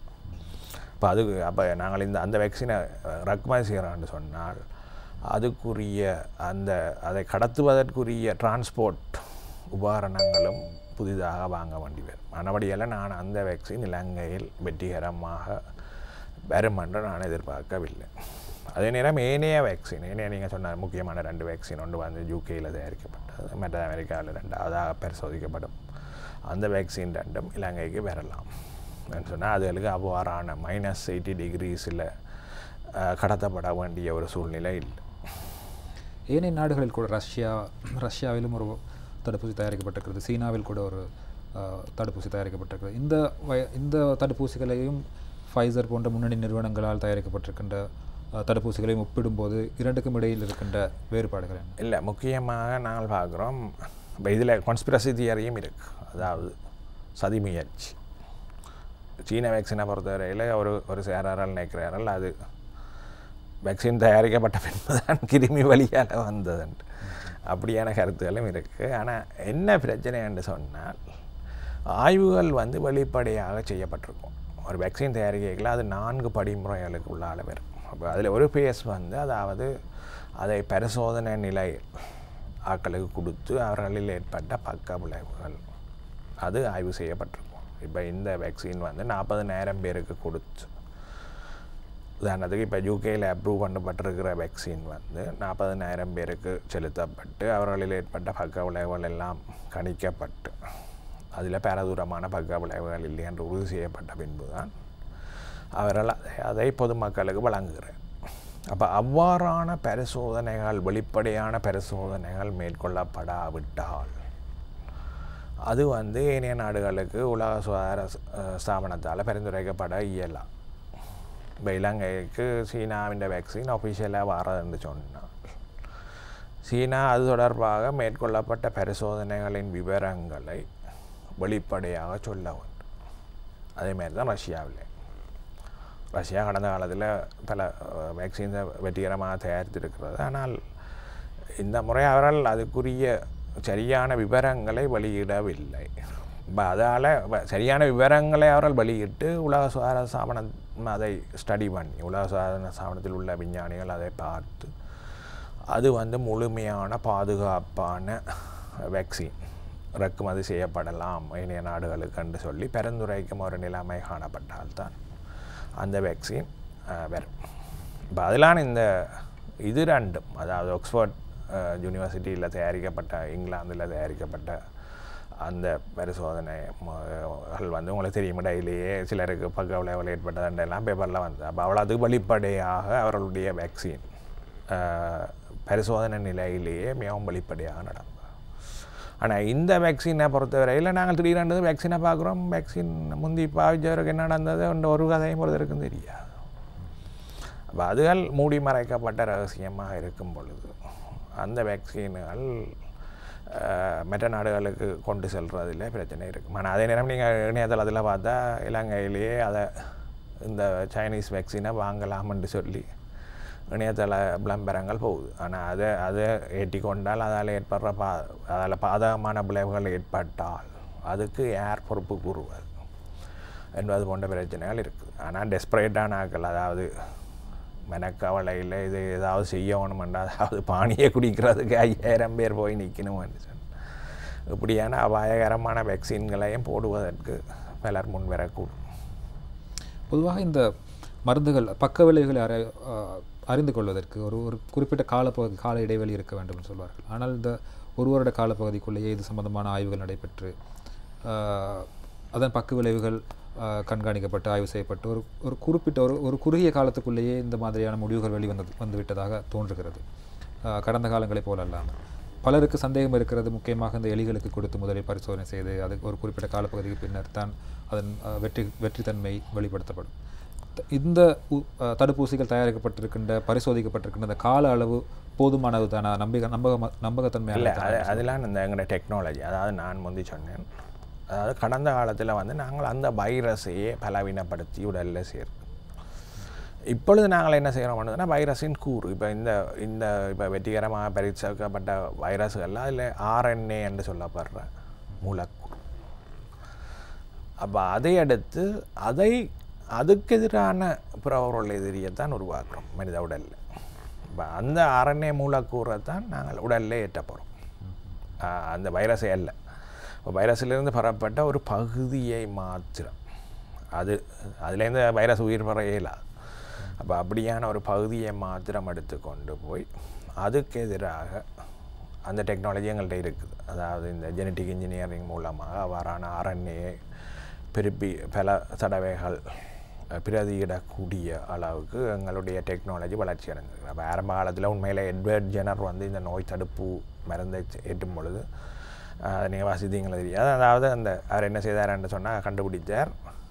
அப்போ நாங்கள் அந்த வேக்சினை இறக்குமதி செய்கிறோன்னு சொன்னால் அதுக்குரிய அதை கடத்துவதற்குரிய டிரான்ஸ்போர்ட் உபகரணங்களும் புதிதாக வாங்க வேண்டி வரும். மற்றபடியால் நான் அந்த வேக்சின் இலங்கையில் வெற்றிகரமாக வரும் என்று நான் எதிர்பார்க்கவில்லை. அதே நேரம் ஏனைய நீங்கள் சொன்ன முக்கியமான 2 வேக்சின் ஒன்று வந்து யூகேயில் தயாரிக்கப்பட்டது, மற்ற அமெரிக்காவில் 2ஆவதாக பரிசோதிக்கப்படும். அந்த வேக்சின் 2ம் இலங்கைக்கு வரலாம் சொன்னால் அதுகளுக்கு அவ்வாறான -80 degreesல கடத்தப்பட வேண்டிய ஒரு சூழ்நிலை இல்லை. ஏனைய நாடுகளில் கூட ரஷ்யாவிலும் ஒரு தடுப்பூசி தயாரிக்கப்பட்டிருக்கிறது, சீனாவில் கூட ஒரு தடுப்பூசி தயாரிக்கப்பட்டிருக்கிறது. இந்த தடுப்பூசிகளையும் ஃபைசர் போன்ற முன்னணி நிறுவனங்களால் தயாரிக்கப்பட்டிருக்கின்ற தடுப்பூசிகளையும் ஒப்பிடும்போது இரண்டுக்கும் இடையில் இருக்கின்ற வேறுபாடுகள் இல்லை. முக்கியமாக நாங்கள் பார்க்குறோம் இப்போ இதில் கான்ஸ்பிரசி தியரியும் இருக்குது. அதாவது சதி முயற்சி. சீன வேக்சினை பொறுத்தவரையில் ஒரு சேராரால் நினைக்கிறார்கள் அது வேக்சின் தயாரிக்கப்பட்ட பின்பு தான் கிருமி வழியால் வந்ததுண்டு. அப்படியான கருத்துகளும் இருக்குது. ஆனால் என்ன பிரச்சனை என்று சொன்னால் ஆய்வுகள் வந்து வெளிப்படையாக செய்யப்பட்டிருக்கும். ஒரு வேக்சின் தயாரிக்கையில் அது 4 படிமுறைகளுக்கு உள்ளால வரும். அப்போ அதில் ஒரு பேஸ் வந்து அதாவது அதை பரிசோதனை நிலை ஆட்களுக்கு கொடுத்து அவர்களில் ஏற்பட்ட பக்க விளைவுகள் அது ஆய்வு செய்யப்பட்டிருக்கும். இப்போ இந்த வேக்சின் வந்து 40,000 பேருக்கு கொடுத்து, உதாரணத்துக்கு இப்போ யூகேயில் அப்ரூவ் பண்ணப்பட்டிருக்கிற வேக்சின் வந்து 40,000 பேருக்கு செலுத்தப்பட்டு அவர்களில் ஏற்பட்ட பக்க விளைவுகள் எல்லாம் கணிக்கப்பட்டு அதில் பாரதூரமான பக்க விளைவுகள் இல்லை என்று உறுதி செய்யப்பட்ட பின்பு தான் அவர்கள் அதை பொதுமக்களுக்கு வழங்குகிறார். அப்போ அவ்வாறான பரிசோதனைகள், வெளிப்படையான பரிசோதனைகள் மேற்கொள்ளப்படாவிட்டால் அது வந்து ஏனைய நாடுகளுக்கு உலக சுகாதார ஸ்தாபனத்தால் பரிந்துரைக்கப்பட இயலாம். இப்போ இலங்கைக்கு சீனாவின் வேக்சின் ஆஃபீஷியலாக வரதுன்னு சொன்னால் சீனா அது தொடர்பாக மேற்கொள்ளப்பட்ட பரிசோதனைகளின் விவரங்களை வெளிப்படையாக சொல்ல வேண்டும். அதேமாதிரி தான் ரஷ்யா கடந்த காலத்தில் பல வேக்சின்ஸை வெற்றிகரமாக தயாரித்திருக்கிறது. ஆனால் இந்த முறை அவர்கள் அதுக்குரிய சரியான விவரங்களை வெளியிடவில்லை. அதால் சரியான விவரங்களை அவர்கள் வெளியிட்டு உலக சுகாதார ஸ்தாபனம் அதை ஸ்டடி பண்ணி, உலக சுகாதார ஸ்தாபனத்தில் உள்ள விஞ்ஞானிகள் அதை பார்த்து அது வந்து முழுமையான பாதுகாப்பான வேக்சின் இறக்குமதி செய்யப்படலாம் ஏனைய நாடுகளுக்கு என்று சொல்லி பரிந்துரைக்கும் ஒரு நிலைமை காணப்பட்டால்தான் அந்த வேக்சின் வரும். இப்போ அதெல்லாம் இது 2ம், அதாவது ஆக்ஸ்ஃபோர்ட் யூனிவர்சிட்டியில் தயாரிக்கப்பட்ட, இங்கிலாந்தில் தயாரிக்கப்பட்ட அந்த பரிசோதனைகள் வந்து உங்களுக்கு தெரியும், இடையிலேயே சிலருக்கு பக்க விளைவுகள் ஏற்பட்டதுன்றெல்லாம் பேப்பரில் வந்து. அப்போ அவ்வளோத்துக்கு வெளிப்படையாக அவர்களுடைய வேக்சின் பரிசோதனை நிலையிலேயே மிகவும் வெளிப்படையாக நடக்கும். ஆனால் இந்த வேக்சினை பொறுத்தவரையில் நாங்கள் திடீரென்று வேக்சினை பார்க்குறோம், வேக்சின் முந்தி பாவிச்சவருக்கு என்ன நடந்தது ஒரு கதையும் ஒருத்தருக்கும் தெரியாது. அப்போ அதுகள் மூடி மறைக்கப்பட்ட ரகசியமாக இருக்கும் பொழுது அந்த வேக்சின்கள் மற்ற நாடுகளுக்கு கொண்டு செல்றதில் பிரச்சனை இருக்கும். ஆனால் அதே நேரம் நீங்கள் இணையதளத்தில் பார்த்தா இலங்கையிலேயே இந்த சைனீஸ் வேக்சினை வாங்கலாம்னு சொல்லி இணையதள விளம்பரங்கள் போகுது. ஆனால் அதை ஏற்றிக்கொண்டால் அதால் பாதகமான விளைவுகள் ஏற்பட்டால் அதுக்கு யார் பொறுப்பு கூறுவது என்பது போன்ற பிரச்சனைகள் இருக்குது. ஆனால் டெஸ்பரேட்டான ஆட்கள், அதாவது மெனக்கவலையில் இது ஏதாவது செய்யணுமெண்டா, அதாவது பானியை குடிக்கிறதுக்கு 5000 பேர் போய் நிற்கணும்னு சொன்னால் இப்படியான அபாயகரமான வேக்சின்களையும் போடுவதற்கு பலர் முன் வரக்கூடும். பொதுவாக இந்த மருந்துகள் பக்க விளைவுகள் அறிந்து கொள்வதற்கு ஒரு குறிப்பிட்ட கால இடைவெளி இருக்க வேண்டும் என்று சொல்வார்கள். ஆனால் இந்த ஒரு வருட காலப்பகுதிக்குள்ளேயே இது சம்பந்தமான ஆய்வுகள் நடைபெற்று அதன் பக்க விளைவுகள் கண்காணிக்கப்பட்டு ஆய்வு செய்யப்பட்டு ஒரு குறிப்பிட்ட ஒரு குறுகிய காலத்துக்குள்ளேயே இந்த மாதிரியான முடிவுகள் வந்துவிட்டதாக தோன்றுகிறது. கடந்த காலங்களைப் போல அல்லாமல் பலருக்கு சந்தேகம் இருக்கிறது. முக்கியமாக இந்த எலிகளுக்கு கொடுத்து முதலில் பரிசோதனை செய்து அது ஒரு குறிப்பிட்ட காலப்பகுதிக்கு பின்னர் தான் அதன் வெற்றித்தன்மை வெளிப்படுத்தப்படும். இந்த தடுப்பூசிகள் தயாரிக்கப்பட்டிருக்கின்ற பரிசோதிக்கப்பட்டிருக்கின்ற அந்த கால அளவு போதுமானது தானா? நம்பகத்தன்மை இல்லை. அதெல்லாம் இந்த எங்களோட டெக்னாலஜி, அதாவது நான் முந்தி சொன்னேன், அதாவது கடந்த காலத்தில் வந்து நாங்கள் அந்த வைரஸையே பலவீனப்படுத்தி உடலில் சேர்க்கும். இப்பொழுது நாங்கள் என்ன செய்கிறோம்னா வைரஸின் கூறு இப்போ வெற்றிகரமாக பரிசோதிக்கப்பட்ட வைரஸ்கள்லாம் அதில் RNA என்று சொல்லப்படுற மூலக்கூறு. அப்போ அதை அடுத்து அதுக்கு எதிரான புறவுள்ள எதிரியைத்தான் உருவாக்குறோம் மனித உடலில். இப்போ அந்த RNA மூலக்கூறை தான் நாங்கள் உடலில் ஏற்ற போகிறோம், அந்த வைரஸை அல்ல. இப்போ வைரஸிலிருந்து பெறப்பட்ட ஒரு பகுதியை மாத்திரம், அதுலேருந்து வைரஸ் உயிர் பெற இயலாது. அப்போ அப்படியான ஒரு பகுதியை மாத்திரம் எடுத்து கொண்டு போய் அதுக்கு எதிராக அந்த டெக்னாலஜி எங்கள்கிட்ட இருக்குது. அதாவது இந்த ஜெனட்டிக் இன்ஜினியரிங் மூலமாக அவ்வாறான RNA பல தடவைகள் பிரதியிடக்கூடிய அளவுக்கு எங்களுடைய டெக்னாலஜி வளர்ச்சி அடைஞ்சிருக்கு. அப்போ ஆரம்ப காலத்தில் உண்மையில் எட்வர்ட் ஜெனர் வந்து இந்த நோய் தடுப்பு மருந்தை ஏற்றும் பொழுது நீங்கள் வசதிங்களை தெரியாது. அதாவது அவர் என்ன செய்தார்ன்னு சொன்னால் கண்டுபிடித்தார்,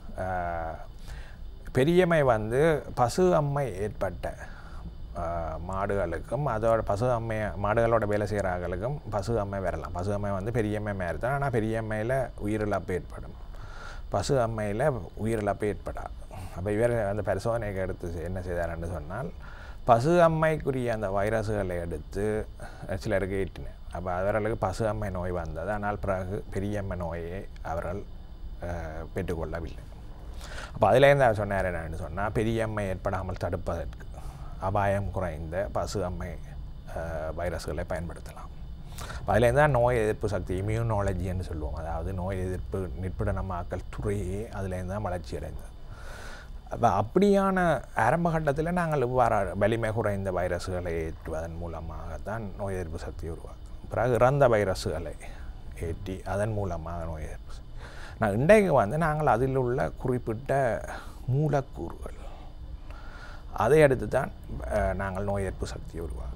பெரியம்மை வந்து பசு அம்மை ஏற்பட்ட மாடுகளுக்கும் அதோட மாடுகளோட வேலை செய்கிறார்களுக்கும் பசு அம்மை வரலாம். பசு அம்மை வந்து பெரியம்மை மாரி தான், ஆனால் பெரியம்மையில் உயிரிழப்பு ஏற்படும், பசு அம்மையில் உயிரிழப்பு ஏற்படாது. அப்போ இவர் அந்த பரிசோதனைக்கு எடுத்து என்ன செய்தார்ன்னு சொன்னால் பசு அம்மைக்குரிய அந்த வைரஸுகளை எடுத்து சிலருக்கு ஏற்றினார். அப்போ அவர்களுக்கு பசு அம்மை நோய் வந்தது, ஆனால் பிறகு பெரியம்மை நோயை அவர்கள் பெற்றுக்கொள்ளவில்லை. அப்போ அதிலேருந்து அவர் சொன்னார் என்னன்னு சொன்னால் பெரியம்மை ஏற்படாமல் தடுப்பதற்கு அபாயம் குறைந்த பசு அம்மை வைரஸ்களை பயன்படுத்தலாம். அதுலேருந்து தான் நோய் எதிர்ப்பு சக்தி, இம்யூனாலஜின்னு சொல்லுவோம், அதாவது நோய் எதிர்ப்பு நிற்புடனமாக்கல் துறையே அதுலேருந்து தான் வளர்ச்சி அடைந்தது. அப்போ அப்படியான ஆரம்ப கட்டத்தில் நாங்கள் இவ்வாறு வலிமை குறைந்த வைரஸுகளை ஏற்றுவதன் மூலமாகத்தான் நோய் எதிர்ப்பு சக்தி உருவாக்கும். பிறகு இறந்த வைரஸுகளை ஏற்றி அதன் மூலமாக நோய் எதிர்ப்பு சக்தி. நான் இன்றைக்கு வந்து நாங்கள் அதில் உள்ள குறிப்பிட்ட மூலக்கூறுகள் அதை அடுத்து தான் நாங்கள் நோய் எதிர்ப்பு சக்தியை உருவாக்குறோம்.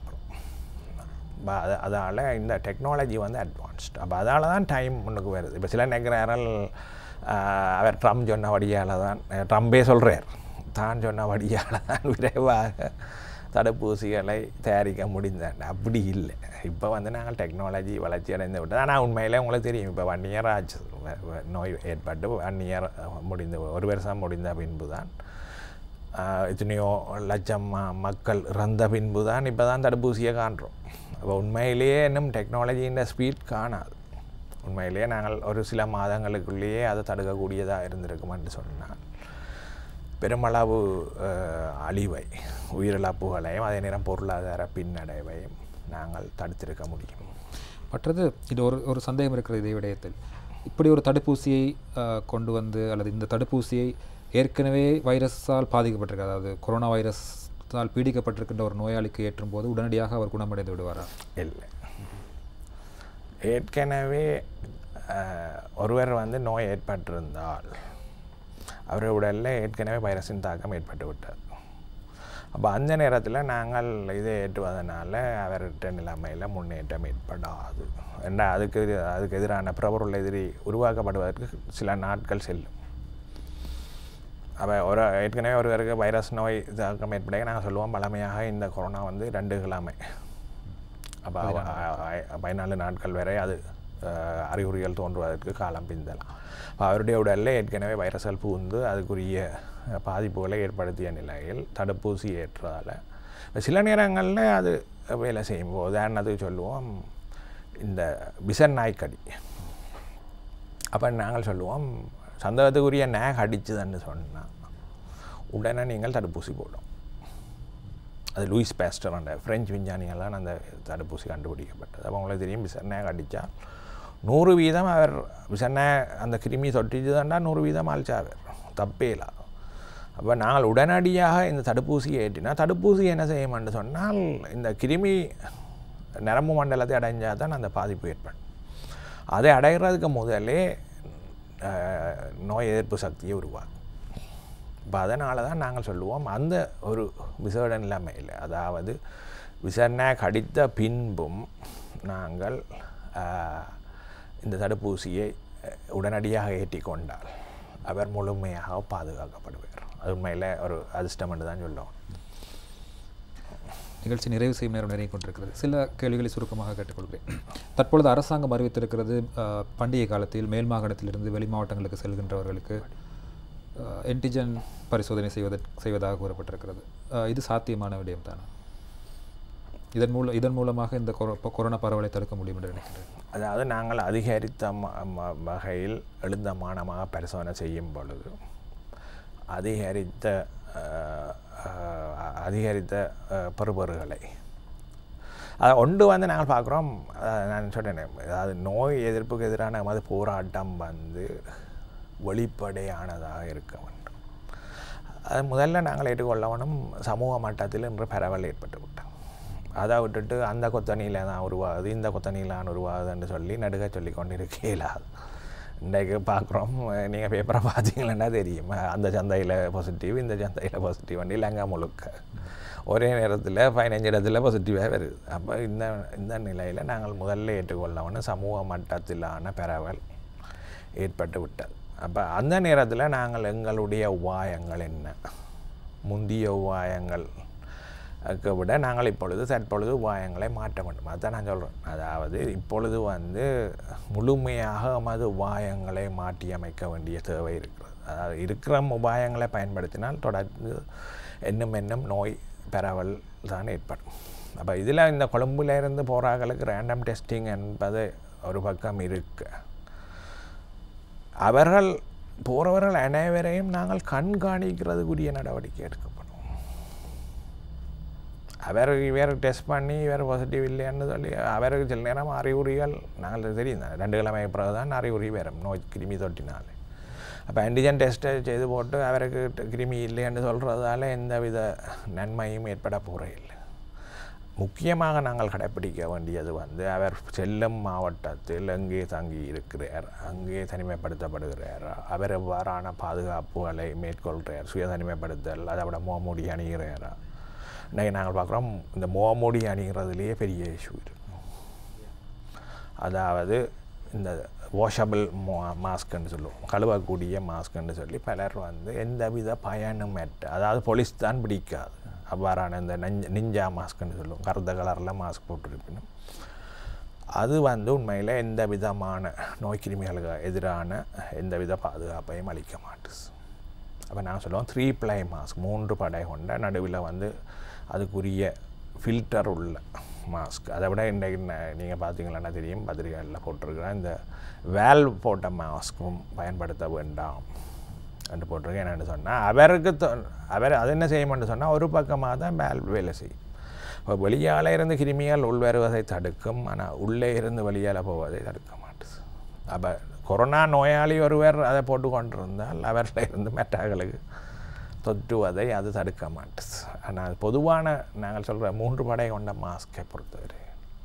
அதால் இந்த டெக்னாலஜி வந்து அட்வான்ஸ்டு. அப்போ அதால் தான் டைம் முன்னுக்கு வருது. இப்போ சில நேரங்கள் அவர் ட்ரம்ப் சொன்ன வழியால் தான், ட்ரம்பே சொல்கிறார், தான் சொன்ன வழியால் தான் விரைவாக தடுப்பூசிகளை தயாரிக்க முடிந்தாங்க. அப்படி இல்லை. இப்போ வந்து நாங்கள் டெக்னாலஜி வளர்ச்சி அடைந்து விட்டது. ஆனால் உண்மையிலே உங்களுக்கு தெரியும், இப்போ 1 இயர் ஆச்சு நோய் ஏற்பட்டு, 1 இயர் முடிந்து 1 வருஷம் முடிந்த பின்பு தான் எத்தனையோ லட்சம் மக்கள் இறந்த பின்பு தான் இப்போ தான் தடுப்பூசியை காண்றோம். அப்போ உண்மையிலேயே இன்னும் டெக்னாலஜியின் ஸ்பீட் காணாது. உண்மையிலேயே நாங்கள் ஒரு சில மாதங்களுக்குள்ளேயே அதை தடுக்கக்கூடியதாக இருந்திருக்கும் என்று சொன்னால் பெருமளவு அழிவை, உயிரிழப்புகளையும் அதே நேரம் பொருளாதார பின்னடைவையும் நாங்கள் தடுத்திருக்க முடியும். மற்றது இது ஒரு சந்தேகம் இருக்கிறது இதை விடயத்தில். இப்படி ஒரு தடுப்பூசியை கொண்டு வந்து அல்லது இந்த தடுப்பூசியை ஏற்கனவே வைரஸால் பாதிக்கப்பட்டிருக்க, அதாவது கொரோனா வைரஸால் பீடிக்கப்பட்டிருக்கின்ற ஒரு நோயாளிக்கு ஏற்றும் போது உடனடியாக அவர் குணமடைந்து விடுவாரா? இல்லை. ஏற்கனவே ஒருவர் வந்து நோய் ஏற்பட்டிருந்தால் அவர் உடலில் ஏற்கனவே வைரஸின் தாக்கம் ஏற்பட்டு விட்டார். அப்போ அந்த நேரத்தில் நாங்கள் இதை ஏற்றுவதனால அவர்கிட்ட நிலைமையில் முன்னேற்றம் ஏற்படாது. ஏன்னா அதுக்கு எதிரான பிரபல எதிரி உருவாக்கப்படுவதற்கு சில நாட்கள் செல்லும். அப்போ ஏற்கனவே ஒருவருக்கு வைரஸ் நோய் தாக்கம் ஏற்பட நாங்கள் சொல்லுவோம், பழமையாக இந்த கொரோனா வந்து 2 கிழமை, அப்போ 14 நாட்கள் வரை அது அறிகுறிகள் தோன்றுவதற்கு காலம் பிந்தலாம். அவருடைய உடலில் ஏற்கனவே வைரஸ்கள் புகுந்து அதுக்குரிய பாதிப்புகளை ஏற்படுத்திய நிலையில் தடுப்பூசி ஏற்றதால் சில நேரங்களில் அது வேலை செய்யும். உதாரணத்துக்கு சொல்லுவோம், இந்த விசன் நாய்க்கடி. அப்போ நாங்கள் சொல்லுவோம், சந்தேகத்துக்குரிய நாய் அடிச்சுதுன்னு சொன்னால் உடனே நீங்கள் தடுப்பூசி போடும். அது லூயிஸ் பாஸ்டர் அந்த ஃப்ரெஞ்சு விஞ்ஞானிகள்லாம் அந்த தடுப்பூசி கண்டுபிடிக்கப்பட்டது. அப்போ உங்களுக்கு தெரியும், விசன்னாக அடித்தால் 100% அவர் விசன்னா அந்த கிருமி தொட்டிச்சுதாண்டா 100% ஆழ்ச்சாவர், தப்பே இல்லாத. அப்போ நாங்கள் உடனடியாக இந்த தடுப்பூசியை ஏற்றினால் தடுப்பூசி என்ன செய்யும்னு சொன்னால் இந்த கிருமி நரம்பு மண்டலத்தை அடைஞ்சால் தான் அந்த பாதிப்பு ஏற்படும். அதை அடைகிறதுக்கு முதலே நோய் எதிர்ப்பு சக்தியை உருவாக்கும். இப்போ அதனால தான் நாங்கள் சொல்லுவோம் அந்த ஒரு விசேட நிலைமையில், அதாவது விசரணை கடித்த பின்பும் நாங்கள் இந்த தடுப்பூசியை உடனடியாக ஏற்றி கொண்டால் அவர் முழுமையாக பாதுகாக்கப்படுவார். அது உண்மையில் ஒரு அதிர்ஷ்டம் என்று தான் சொல்லுவோம். நிகழ்ச்சி நிறைவு செய்யும் நேரம் நிறைய கொண்டிருக்கிறது. சில கேள்விகளை சுருக்கமாக கேட்டுக்கொள்கிறேன். தற்பொழுது அரசாங்கம் அறிவித்திருக்கிறது, பண்டிகை காலத்தில் மேல் மாகாணத்திலிருந்து வெளி மாவட்டங்களுக்கு செல்கின்றவர்களுக்கு ஆன்டிஜன் பரிசோதனை செய்வதாக கூறப்பட்டிருக்கிறது. இது சாத்தியமான விடயம் தானே? இதன் மூலமாக இந்த கொரோனா பரவலை தடுக்க முடியும் என்று நினைக்கிறேன். அதாவது நாங்கள் அதிகரித்த வகையில் எழுந்தமானமாக பரிசோதனை செய்யும் பொழுது அதிகரித்த பெறுபொருள்களை அதை ஒன்று வந்து நாங்கள் பார்க்குறோம். நான் சொன்னேன், அதாவது நோய் எதிர்ப்புக்கு எதிரான நமது போராட்டம் வந்து வெளிப்படையானதாக இருக்க வேண்டும். அது முதல்ல நாங்கள் ஏற்றுக்கொள்ளவனும் சமூக மட்டத்தில் இன்று பரவல் ஏற்பட்டு விட்டோம். அதை விட்டுட்டு அந்த கொத்தணியில் தான் உருவாகுது, இந்த கொத்தணியில் தான் உருவாகுதுன்னு சொல்லி நடுக சொல்லி கொண்டு இருக்கலாது. இன்றைக்கு பார்க்குறோம், நீங்கள் பேப்பரை பார்த்தீங்கன்னா தெரியும், அந்த சந்தையில் பாசிட்டிவ், இந்த சந்தையில் பாசிட்டிவ் வண்டி இலங்கை முழுக்க ஒரே நேரத்தில் 15 இடத்துல பாசிட்டிவாக வருது. அப்போ இந்த நிலையில் நாங்கள் முதல்ல ஏற்றுக்கொள்ளவனு சமூக மட்டத்திலான பரவல் ஏற்பட்டு விட்டது. அப்போ அந்த நேரத்தில் நாங்கள் எங்களுடைய உபாயங்கள் என்ன, முந்திய உபாயங்கள் விட நாங்கள் தற்பொழுது உபாயங்களை மாற்ற வேண்டும். அதுதான் நான் சொல்கிறேன். அதாவது இப்பொழுது வந்து முழுமையாக நமது உபாயங்களை மாற்றி அமைக்க வேண்டிய தேவை இருக்கிறது. அதாவது இருக்கிற உபாயங்களை பயன்படுத்தினால் தொடர்ந்து இன்னும் நோய் பரவல் தான் ஏற்படும். அப்போ இதில் இந்த கொழும்புலேருந்து போகிறார்களுக்கு ரேண்டம் டெஸ்டிங் என்பது ஒரு பக்கம் இருக்கு. அவர்கள் போகிறவர்கள் அனைவரையும் நாங்கள் கண்காணிக்கிறதுக்குரிய நடவடிக்கை எடுக்கப்படும். இவர் டெஸ்ட் பண்ணி இவர் பாசிட்டிவ் இல்லைன்னு சொல்லி அவருக்கு சில நேரம் அறிகுறிகள் நாங்கள் தெரியும் தான் 2 கிழமை பிறகு தான் அறிகுறி வரும் நோய் கிருமி தொட்டினாலே. அப்போ ஆன்டிஜன் டெஸ்ட்டை செய்து போட்டு அவருக்கு கிருமி இல்லைன்னு சொல்கிறதால எந்தவித நன்மையும் ஏற்பட போகிறதில்லை. முக்கியமாக நாங்கள் கடைப்பிடிக்க வேண்டியது வந்து அவர் செல்லும் மாவட்டத்தில் எங்கே தங்கி இருக்கிறார், அங்கே தனிமைப்படுத்தப்படுகிறார், அவர் எவ்வாறான பாதுகாப்புகளை மேற்கொள்கிறார், சுய தனிமைப்படுத்தல், அதை விட முகமூடி அணிகிறாரா. இன்றைக்கி நாங்கள் பார்க்குறோம், இந்த முகமூடி அணிகிறதுலேயே பெரிய இஷ்யூ இருக்கும். அதாவது இந்த வாஷபிள் மாஸ்க்குன்னு சொல்லுவோம், கழுவக்கூடிய மாஸ்க்குன்னு சொல்லி பலர் வந்து எந்தவித பயனும் அதாவது போலீஸ் தான் பிடிக்காது. அவ்வாறான இந்த நிஞ்சா மாஸ்க்குன்னு சொல்லுவோம், கருத்த கலரில் மாஸ்க் போட்டிருப்பினும் அது வந்து உண்மையில் எந்த விதமான நோய் கிருமிகளுக்கு எதிரான எந்தவித பாதுகாப்பையும் அளிக்க மாட்டுது. அப்போ நாங்கள் சொல்லுவோம் 3 ply மாஸ்க், 3 படை கொண்ட நடுவில் வந்து அதுக்குரிய ஃபில்டர் உள்ள மாஸ்க். அதை விட இன்றைக்கு நீங்கள் பார்த்தீங்களன்னா தெரியும், பத்திரிகைகளில் போட்டிருக்கிறேன், இந்த வேல்வ் போட்ட மாஸ்க்கும் பயன்படுத்த வேண்டாம் என்று போட்டிருக்கேன். என்னென்னு சொன்னால் அவர் அது என்ன செய்யணும்னு சொன்னால் ஒரு பக்கமாக தான் வேல்வ் வேலை செய்யும். இப்போ வெளியால் இருந்து கிருமிகள் உள்வருவதை தடுக்கும், ஆனால் உள்ளே இருந்து வெளியால் போவதை தடுக்க மாட்டுது. அப்போ கொரோனா நோயாளி ஒருவர் அதை போட்டு கொண்டிருந்தால் அவர்கிட்ட இருந்து மற்றவர்களுக்கு தொற்றுவதை அது தடுக்க மாட்டுது. ஆனால் பொதுவான நாங்கள் சொல்கிற 3 படை கொண்ட மாஸ்கை பொறுத்தவரை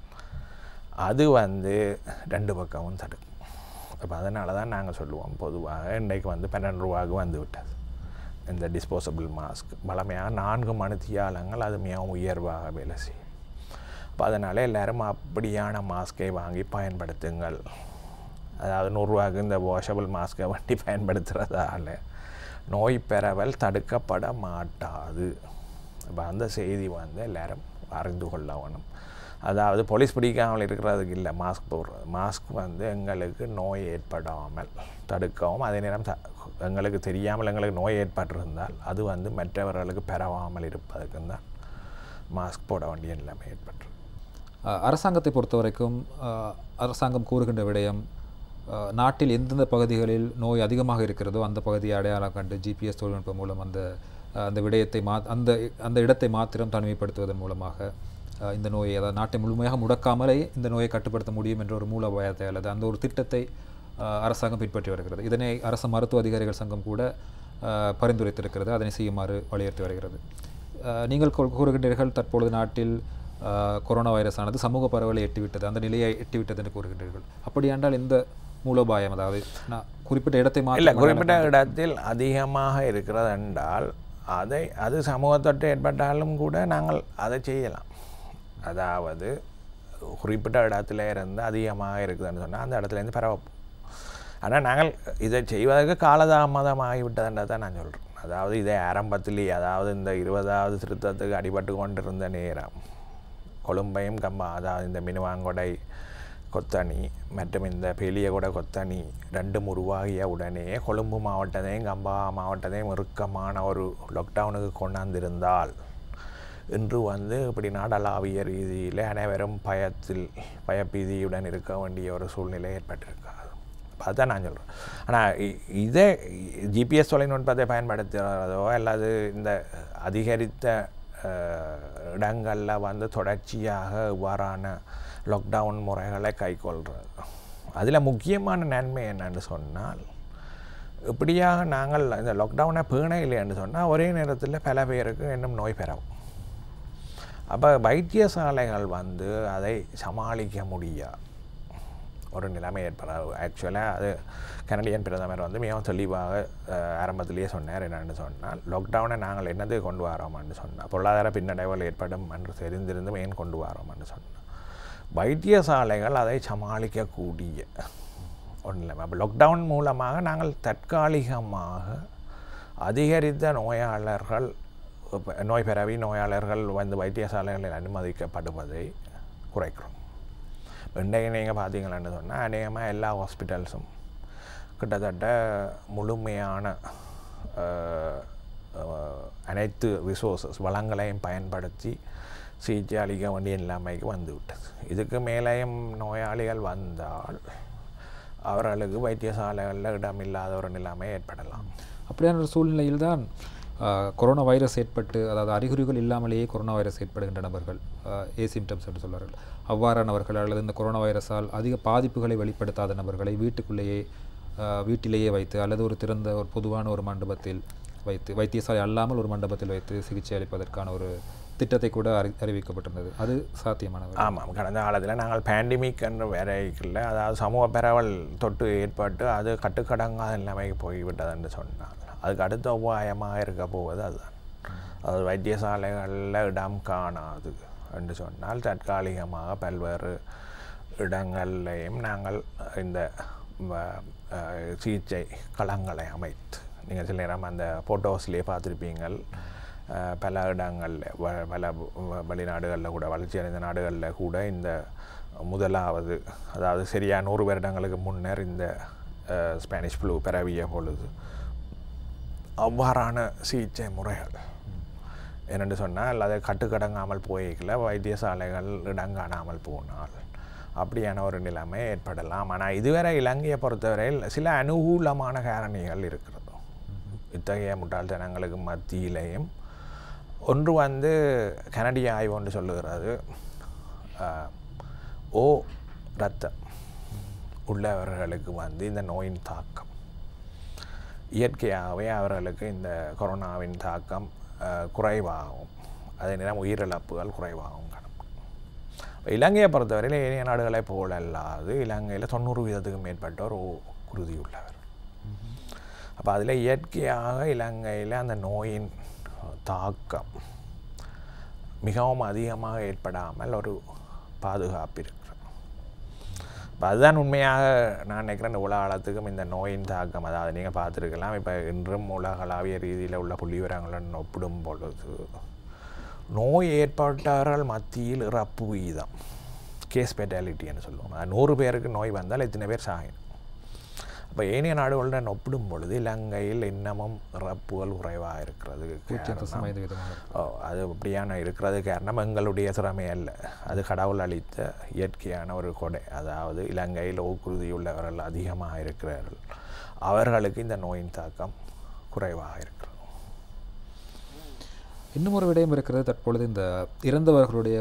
அது வந்து 2 பக்கமும் தடுக்கும். அப்போ அதனால தான் நாங்கள் சொல்லுவோம், பொதுவாக இன்றைக்கு வந்து 12 ரூபாய்க்கு வந்து விட்டது இந்த டிஸ்போசபிள் மாஸ்க். பழமையாக 4 மணித்தியாலங்கள் அது மிகவும் உயர்வாக வேலை செய்யும். அப்போ அதனால் எல்லோரும் அப்படியான மாஸ்கை வாங்கி பயன்படுத்துங்கள். அதாவது 100 ரூபாய்க்கு இந்த வாஷபிள் மாஸ்கை வண்டி பயன்படுத்துகிறதால நோய் பரவல் தடுக்கப்பட மாட்டாது. அப்போ அந்த செய்தி வந்து எல்லோரும் அறிந்து கொள்ள வேணும். அதாவது போலீஸ் பிடிக்காமல் இருக்கிறதுக்கு இல்லை மாஸ்க் போடுறது. மாஸ்க் வந்து எங்களுக்கு நோய் ஏற்படாமல் தடுக்கவும், அதே நேரம் எங்களுக்கு தெரியாமல் எங்களுக்கு நோய் ஏற்பட்டிருந்தால் அது வந்து மற்றவர்களுக்கு பரவாமல் இருப்பதற்கு தான் மாஸ்க் போட வேண்டிய நிலைமை ஏற்பட்டு. அரசாங்கத்தை பொறுத்த வரைக்கும் அரசாங்கம் கூறுகின்ற விடயம், நாட்டில் எந்தெந்த பகுதிகளில் நோய் அதிகமாக இருக்கிறதோ அந்த பகுதியை அடையாளம் கண்டு GPS தொழில்நுட்பம் மூலம் அந்த விடயத்தை அந்த இடத்தை மாத்திரம் தனிமைப்படுத்துவதன் மூலமாக இந்த நோயை, அதாவது நாட்டை முழுமையாக முடக்காமலே இந்த நோயை கட்டுப்படுத்த முடியும் என்ற ஒரு மூலோபாயத்தை அல்லது அந்த ஒரு திட்டத்தை அரசாங்கம் பின்பற்றி வருகிறது. இதனை அரசு மருத்துவ அதிகாரிகள் சங்கம் கூட பரிந்துரைத்திருக்கிறது. அதனை செய்யுமாறு வலியுறுத்தி வருகிறது. நீங்கள் கூறுகின்றீர்கள் தற்பொழுது நாட்டில் கொரோனா வைரஸானது சமூக பரவலை எட்டிவிட்டது, அந்த நிலையை எட்டிவிட்டது என்று கூறுகின்றீர்கள். அப்படியாண்டால் இந்த மூலோபாயம், அதாவது நான் குறிப்பிட்ட இடத்தை இல்லை, குறிப்பிட்ட இடத்தில் அதிகமாக இருக்கிறது என்றால் அது சமூகத்தொற்று ஏற்பட்டாலும் கூட நாங்கள் அதை செய்யலாம். அதாவது குறிப்பிட்ட இடத்துல இருந்து அதிகமாக இருக்குதுன்னு சொன்னால் அந்த இடத்துலேருந்து பரவப்போம். ஆனால் நாங்கள் இதை செய்வதற்கு காலதாமதமாகிவிட்டதுன்றதை நான் சொல்கிறேன். அதாவது இதை ஆரம்பத்திலேயே, அதாவது இந்த 20வது திருத்தத்துக்கு அடிபட்டு கொண்டிருந்த நேரம் கொழும்பையும் அதாவது இந்த மினுவாங்கொடை கொத்தணி மற்றும் இந்த பெலியகொடை கொத்தணி ரெண்டும் உருவாகிய உடனே கொழும்பு மாவட்டத்தையும் கம்பா மாவட்டத்தையும் இறுக்கமான ஒரு லாக்டவுனுக்கு கொண்டாந்திருந்தால் இன்று இப்படி நாடளாவிய ரீதியில் அனைவரும் பயப்பீதியுடன் இருக்க வேண்டிய ஒரு சூழ்நிலை ஏற்பட்டிருக்காது. அதுதான் நான் சொல்கிறேன். ஆனால் இதே ஜிபிஎஸ் தொலைநுட்பத்தை பயன்படுத்துகிறதோ அல்லது இந்த அதிகரித்த இடங்களில் தொடர்ச்சியாக இவ்வாறான லாக்டவுன் முறைகளை கைக்கொள்கிறது. அதில் முக்கியமான நன்மை என்னன்னு சொன்னால், இப்படியாக நாங்கள் இந்த லாக்டவுனை பேண இல்லைன்னு சொன்னால் ஒரே நேரத்தில் பல பேருக்கு இன்னும் நோய் பெறவும். அப்போ வைத்தியசாலைகள் அதை சமாளிக்க முடியாது ஒரு நிலைமை ஏற்படாது. ஆக்சுவலாக அது கனடியன் பிரதமர் மிகவும் தெளிவாக ஆரம்பத்திலேயே சொன்னார். என்னென்னு சொன்னால், லாக்டவுனை நாங்கள் என்னது கொண்டு வரோம்னு சொன்னால் பொருளாதார பின்னடைவுகள் ஏற்படும் என்று தெரிந்திருந்தும் ஏன் கொண்டு வரோம்னு சொன்னால் வைத்தியசாலைகள் அதை சமாளிக்கக்கூடிய ஒரு நிலைமை. அப்போ லாக்டவுன் மூலமாக நாங்கள் தற்காலிகமாக அதிகரித்த நோய் பெறவி நோயாளர்கள் வைத்தியசாலைகளில் அனுமதிக்கப்படுவதை குறைக்கிறோம். இன்றைக்கு நீங்கள் பார்த்தீங்களான்னு சொன்னால் அநேகமாக எல்லா ஹாஸ்பிட்டல்ஸும் கிட்டத்தட்ட முழுமையான அனைத்து ரிசோர்ஸஸ் வளங்களையும் பயன்படுத்தி சிகிச்சை அளிக்க வேண்டிய நிலைமைக்கு வந்துவிட்டது. இதுக்கு மேலேயும் நோயாளிகள் வந்தால் அவர்களுக்கு வைத்தியசாலைகளில் இடமில்லாத ஒரு நிலைமை ஏற்படலாம். அப்படியான ஒரு சூழ்நிலையில்தான் கொரோனா வைரஸ் ஏற்பட்டு, அதாவது அறிகுறிகள் இல்லாமலேயே கொரோனா வைரஸ் ஏற்படுகின்ற நபர்கள், ஏசிம்டம்ஸ் என்று சொல்வார்கள், அவ்வாறானவர்கள் அல்லது இந்த கொரோனா வைரஸால் அதிக பாதிப்புகளை வெளிப்படுத்தாத நபர்களை வீட்டிலேயே வைத்து அல்லது ஒரு திறந்த ஒரு பொதுவான ஒரு மண்டபத்தில் வைத்து, வைத்தியசாலை அல்லாமல் ஒரு மண்டபத்தில் வைத்து சிகிச்சை அளிப்பதற்கான ஒரு திட்டத்தை கூட அறிவிக்கப்பட்டிருந்தது. அது சாத்தியமானது. ஆமாம், கடந்த காலத்தில் நாங்கள் பேண்டமிக் என்ற வரையில், அதாவது சமூக பரவல் தொற்று ஏற்பட்டு அது கட்டுக்கடங்காத நிலைமைக்கு போய்விட்டது என்று சொன்னால் அதுக்கு அடுத்த உபாயமாக இருக்க போவது அதுதான். அது வைத்தியசாலைகளில் இடம் காணாது என்று சொன்னால் தற்காலிகமாக பல்வேறு இடங்கள்லையும் நாங்கள் இந்த சிகிச்சை களங்களை அமைத்து, நீங்கள் சில நேரம் அந்த ஃபோட்டோஸ்லேயே பார்த்துருப்பீங்கள், பல இடங்களில் பல வெளிநாடுகளில் கூட, வளர்ச்சி அடைந்த நாடுகளில் கூட இந்த முதலாவது, அதாவது சரியாக 100 வருடங்களுக்கு முன்னர் இந்த ஸ்பானிஷ் ஃப்ளூ பரவிய பொழுது அவ்வாறான சிகிச்சை முறைகள் என்னென்று சொன்னால் அதை கட்டுக்கடங்காமல் போய்க்கல வைத்தியசாலைகள் இடங்காணாமல் போனால் அப்படியான ஒரு நிலைமை ஏற்படலாம். ஆனால் இதுவரை இலங்கையை பொறுத்தவரையில் சில அனுகூலமான காரணிகள் இருக்கிறது. இத்தகைய முட்டாள்தனங்களுக்கு மத்தியிலேயும் ஒன்று கனடிய ஆய்வு ஒன்று சொல்லுகிறது, இரத்தம் உள்ளவர்களுக்கு இந்த நோயின் தாக்கம் இயற்கையாகவே அவர்களுக்கு இந்த கொரோனாவின் தாக்கம் குறைவாகும், அதே நேரம் உயிரிழப்புகள் குறைவாகும். இலங்கையை பொறுத்தவரையில் ஏனைய நாடுகளை போல அல்லாது இலங்கையில் 90% மேற்பட்டோர் உறுதியுள்ளவர். அப்போ அதில் இயற்கையாக இலங்கையில் அந்த நோயின் தாக்கம் மிகவும் அதிகமாக ஏற்படாமல் ஒரு பாதுகாப்பு இருக்கிறது. இப்போ அதுதான் உண்மையாக நான் நினைக்கிறேன். இந்த உலகளத்துக்கும் இந்த நோயின் தாக்கம், அதாவது நீங்கள் பார்த்துருக்கலாம், இப்போ இன்றும் உலகளாவிய ரீதியில் உள்ள புள்ளிவிவரங்களுடன் ஒப்பிடும் பொழுது நோய் ஏற்பட்டவர்கள் மத்தியில் இறப்பு வீதம், கேஸ் ஃபெட்டாலிட்டின்னு சொல்லுவோம், 100 பேருக்கு நோய் வந்தால் எத்தனை பேர் சாகணும். அப்போ ஏனைய நாடுகளுடன் ஒப்பிடும் பொழுது இலங்கையில் இன்னமும் இறப்புகள் குறைவாக இருக்கிறது. அது அப்படியான இருக்கிறது காரணம் எங்களுடைய திறமை அல்ல, அது கடவுள் அளித்த இயற்கையான ஒரு கொடை. அதாவது இலங்கையில் ஓக்குறுதியுள்ளவர்கள் அதிகமாக இருக்கிறார்கள், அவர்களுக்கு இந்த நோயின் தாக்கம் குறைவாக இருக்கிறது. இன்னும் ஒரு விடயம் இருக்கிறது. தற்பொழுது இந்த இறந்தவர்களுடைய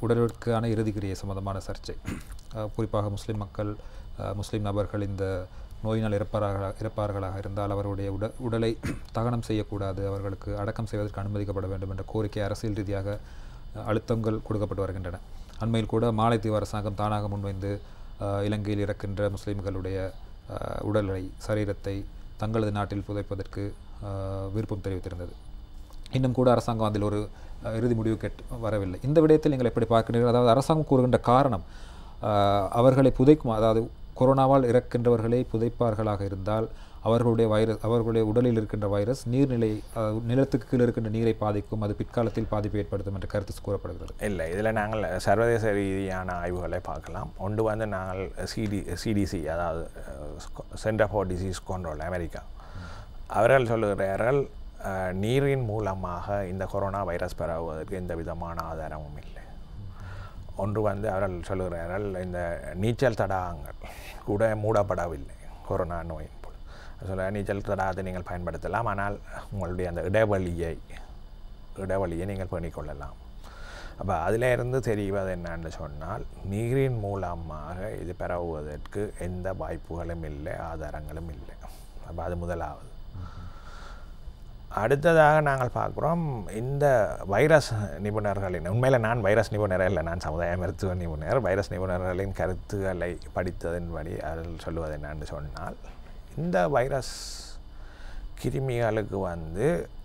உடலுக்கான இறுதிக்கிரியை சம்பந்தமான சர்ச்சை, குறிப்பாக முஸ்லீம் நபர்கள் இந்த நோயினால் இறப்பார்களாக இருந்தால் அவருடைய உடலை தகனம் செய்யக்கூடாது, அவர்களுக்கு அடக்கம் செய்வதற்கு அனுமதிக்கப்பட வேண்டும் என்ற கோரிக்கை அரசியல் ரீதியாக அழுத்தங்கள் கொடுக்கப்பட்டு வருகின்றன. அண்மையில் கூட மாலைத்தீவு அரசாங்கம் தானாக முன்வைந்து இலங்கையில் இறக்கின்ற முஸ்லீம்களுடைய உடலை சரீரத்தை தங்களது நாட்டில் புதைப்பதற்கு விருப்பம் தெரிவித்திருந்தது. இன்னும் கூட அரசாங்கம் அதில் ஒரு இறுதி முடிவு வரவில்லை. இந்த விடயத்தில் நீங்கள் எப்படி பார்க்கிறீர்கள்? அதாவது அரசாங்கம் கூறுகின்ற காரணம் அவர்களை புதைக்கும், அதாவது கொரோனாவால் இறக்கின்றவர்களை புதைப்பார்களாக இருந்தால் அவர்களுடைய உடலில் இருக்கின்ற வைரஸ் நீர்நிலை நிலத்துக்கு கீழே இருக்கின்ற நீரை பாதிக்கும், அது பிற்காலத்தில் பாதிப்பை ஏற்படுத்தும் என்ற கருத்து கூறப்படுகிறது. இல்லை, இதில் நாங்கள் சர்வதேச ரீதியான ஆய்வுகளை பார்க்கலாம். ஒன்று வந்து நாங்கள் சிடிசி, அதாவது centre for disease control, America, அவர்கள் சொல்லுகிறார்கள் நீரின் மூலமாக இந்த கொரோனா வைரஸ் பரவுவதற்கு எந்த விதமான ஆதாரமும் இல்லை. ஒன்று வந்து அவர்கள் சொல்லுகிறார்கள் இந்த நீச்சல் தடாகங்கள் கூட மூடப்படவில்லை கொரோனா நோயின் போல். சொல்ல நீச்சல் தடாகத்தை நீங்கள் பயன்படுத்தலாம், ஆனால் உங்களுடைய அந்த இடைவெளியை நீங்கள் பண்ணிக்கொள்ளலாம். அப்போ அதில் இருந்து தெரிவது என்னன்னு சொன்னால் நீரின் மூலமாக இது பரவுவதற்கு எந்த வாய்ப்புகளும் இல்லை, ஆதாரங்களும் இல்லை. அப்போ அது முதலாவது. அடுத்ததாக நாங்கள் பார்க்குறோம் இந்த வைரஸ் நிபுணர்களின், உண்மையில் நான் வைரஸ் நிபுணரே இல்லை, நான் சமுதாய மருத்துவ நிபுணர். வைரஸ் நிபுணர்களின் கருத்துக்களை படித்ததன்படி அவர்கள் சொல்லுவது என்னன்னு சொன்னால் இந்த வைரஸ் கிருமிகளுக்கு வந்து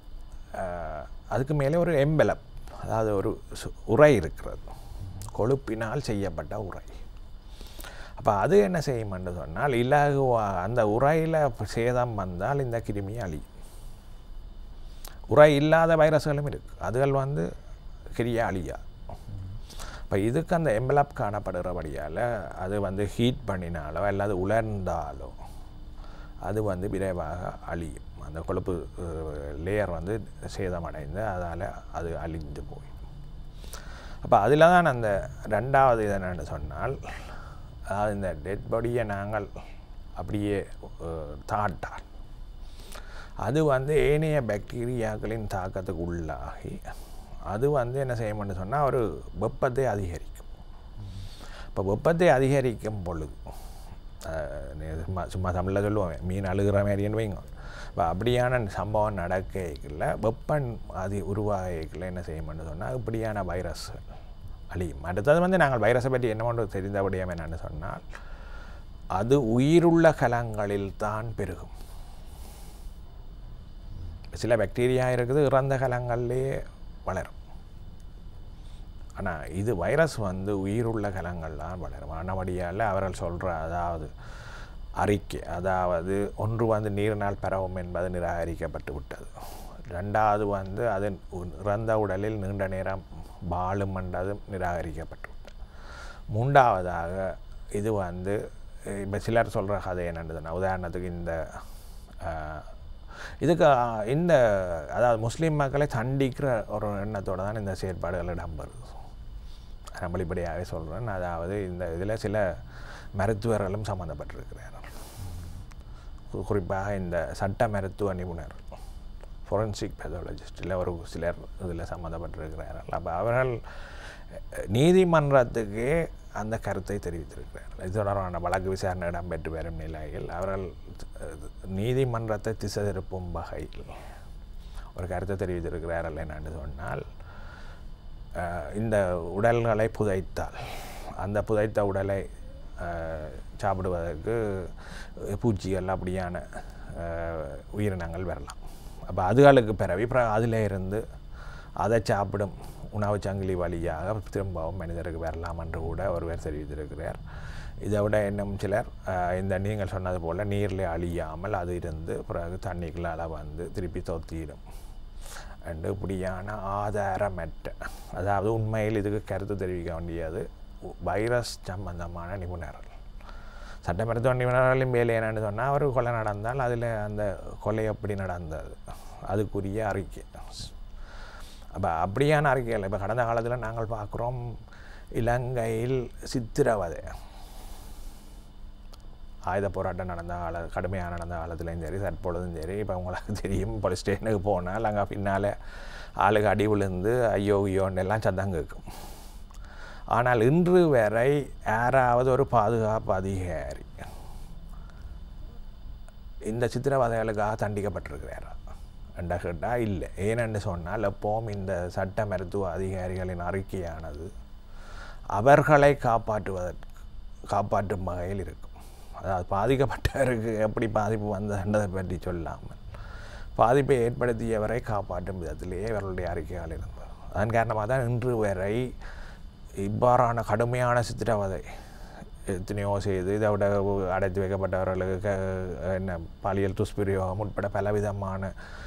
அதுக்கு மேலே ஒரு எம்பெலப், அதாவது ஒரு உரை இருக்கிறது, கொழுப்பினால் செய்யப்பட்ட உரை. அப்போ அது என்ன செய்யும்னு சொன்னால் இலகுவாக அந்த உரையில் சேதம் வந்தால் இந்த கிருமி அழியும். உரை இல்லாத வைரஸ்களும் இருக்குது, அதுகள் வந்து கிரியா அழியா. இப்போ இதுக்கு அந்த எம்பலப் காணப்படுறபடியால் அது வந்து ஹீட் பண்ணினாலோ அல்லது உலர்ந்தாலோ அது வந்து விரைவாக அழியும். அந்த கொழுப்பு லேயர் வந்து சேதமடைந்து அதால் அது அழிந்து போயிடும். அப்போ அதில் தான் அந்த ரெண்டாவது இது என்னென்னு சொன்னால், அதாவது இந்த டெட் பாடியை நாங்கள் அப்படியே தாட்டால் அது வந்து ஏனைய பாக்டீரியாக்களின் தாக்கத்துக்கு உள்ளாகி அது வந்து என்ன செய்யணும்னு சொன்னால் ஒரு வெப்பத்தை அதிகரிக்கும். இப்போ வெப்பத்தை அதிகரிக்கும் பொழுது சும்மா தமிழில் சொல்லுவோம் மீன் அழுகிற மாதிரின்னு வைங்க. இப்போ அப்படியான சம்பவம் நடக்கல, வெப்பம் உருவாகல என்ன செய்யணும்னு சொன்னால் இப்படியான வைரஸ்கள் அழியும். அடுத்தது வந்து நாங்கள் வைரஸை பற்றி என்ன பண்ணுறது தெரிந்தபடியாக என்னென்னு சொன்னால் அது உயிருள்ள கலங்களில் தான் பெருகும். சில பாக்டீரியா இருக்குது இறந்த கலங்கள்லேயே வளரும், ஆனால் இது வைரஸ் வந்து உயிருள்ள கலங்கள்லாம் வளரும். ஆனபடியால் அவர்கள் சொல்கிற அதாவது அறிக்கை, அதாவது ஒன்று வந்து நீரினால் பரவும் என்பது நிராகரிக்கப்பட்டு விட்டது. ரெண்டாவது வந்து அது இறந்த உடலில் நீண்ட நேரம் வாழும் என்றதும் நிராகரிக்கப்பட்டு விட்டது. மூன்றாவதாக இது வந்து இப்போ சிலர் சொல்கிற கதை என்னென்னு, உதாரணத்துக்கு இதுக்கு இந்த அதாவது முஸ்லீம் மக்களை தண்டிக்கிற ஒரு எண்ணத்தோடு தான் இந்த செயற்பாடுகள் இடம்பெறுது. நம்மளிப்படியாகவே சொல்கிறேன். அதாவது இந்த இதில் சில மருத்துவர்களும் சம்மந்தப்பட்டிருக்கிறார்கள். குறிப்பாக இந்த சட்ட மருத்துவ நிபுணர், ஃபோரன்சிக் பேத்தாலஜிஸ்ட் இல்லை ஒரு சிலர் இதில் சம்மந்தப்பட்டிருக்கிறார்கள். அப்போ அவர்கள் நீதிமன்றத்துக்கே அந்த கருத்தை தெரிவித்திருக்கிறார்கள். இது தொடர்பான வழக்கு விசாரணை இடம்பெற்று வரும் நிலையில் அவர்கள் நீதிமன்றத்தை திசை திருப்பும் வகையில் ஒரு கருத்தை தெரிவித்திருக்கிறார்கள். என்னென்னு சொன்னால் இந்த உடல்களை புதைத்தால் அந்த புதைத்த உடலை சாப்பிடுவதற்கு பூச்சிகள் அப்படியான உயிரினங்கள் வரலாம். அப்போ அதுகளுக்கு பிறவி அதில் இருந்து அதை சாப்பிடும் உணவு சங்கிலி வழியாக திரும்பவும் மனிதருக்கு வரலாம் என்று கூட ஒருவர் தெரிவித்திருக்கிறார். இதை விட இன்னும் சிலர் இந்த நீங்கள் சொன்னது போல் நீரில் அழியாமல் அது இருந்து பிறகு தண்ணிக்குள்ளால் வந்து திருப்பி தொத்திடும் என்று இப்படியான ஆதாரமற்ற, அதாவது உண்மையில் இதுக்கு கருத்து தெரிவிக்க வேண்டியது வைரஸ் சம்பந்தமான நிபுணர்கள். சட்ட மருத்துவ நிபுணர்களின் மேலே என்னென்னு சொன்னால் அவர் கொலை நடந்தால் அதில் அந்த கொலை எப்படி நடந்தது அதுக்குரிய அறிக்கை. அப்போ அப்படியான அறிக்கைகள் இப்போ கடந்த காலத்தில் நாங்கள் பார்க்குறோம். இலங்கையில் சித்திரவதை ஆயுத போராட்டம் நடந்த கடுமையாக நடந்த காலத்துலேயும் சரி, தற்பொழுதும் சரி, இப்போ உங்களுக்கு தெரியும் போலீஸ் ஸ்டேஷனுக்கு போனால் அங்கே பின்னால் ஆளுக்கு அடி விழுந்து ஐயோ ஐயோன்னு எல்லாம் சத்தம் கேட்கும். ஆனால் இன்று வரை யாராவது ஒரு பாதுகாப்பு அதிகாரி இந்த சித்திரவதைகளுக்காக தண்டிக்கப்பட்டிருக்கிறாரா என்ற கேட்டால் இல்லை. ஏனென்று சொன்னால் எப்போவும் இந்த சட்ட மருத்துவ அதிகாரிகளின் அறிக்கையானது அவர்களை காப்பாற்றும் வகையில் இருக்கும். அதாவது பாதிக்கப்பட்டவருக்கு எப்படி பாதிப்பு வந்ததை பற்றி சொல்லாமல் பாதிப்பை ஏற்படுத்தியவரை காப்பாற்றும் விதத்திலேயே இவர்களுடைய அறிக்கைகள் இருந்தது. அதன் காரணமாக தான் இன்று வரை இவ்வாறான கடுமையான சித்திரவதை எத்தனையோ செய்து இதை விட அடைத்து வைக்கப்பட்டவர்களுக்கு என்ன பாலியல் துஷ்பிரயோகம் உட்பட பலவிதமான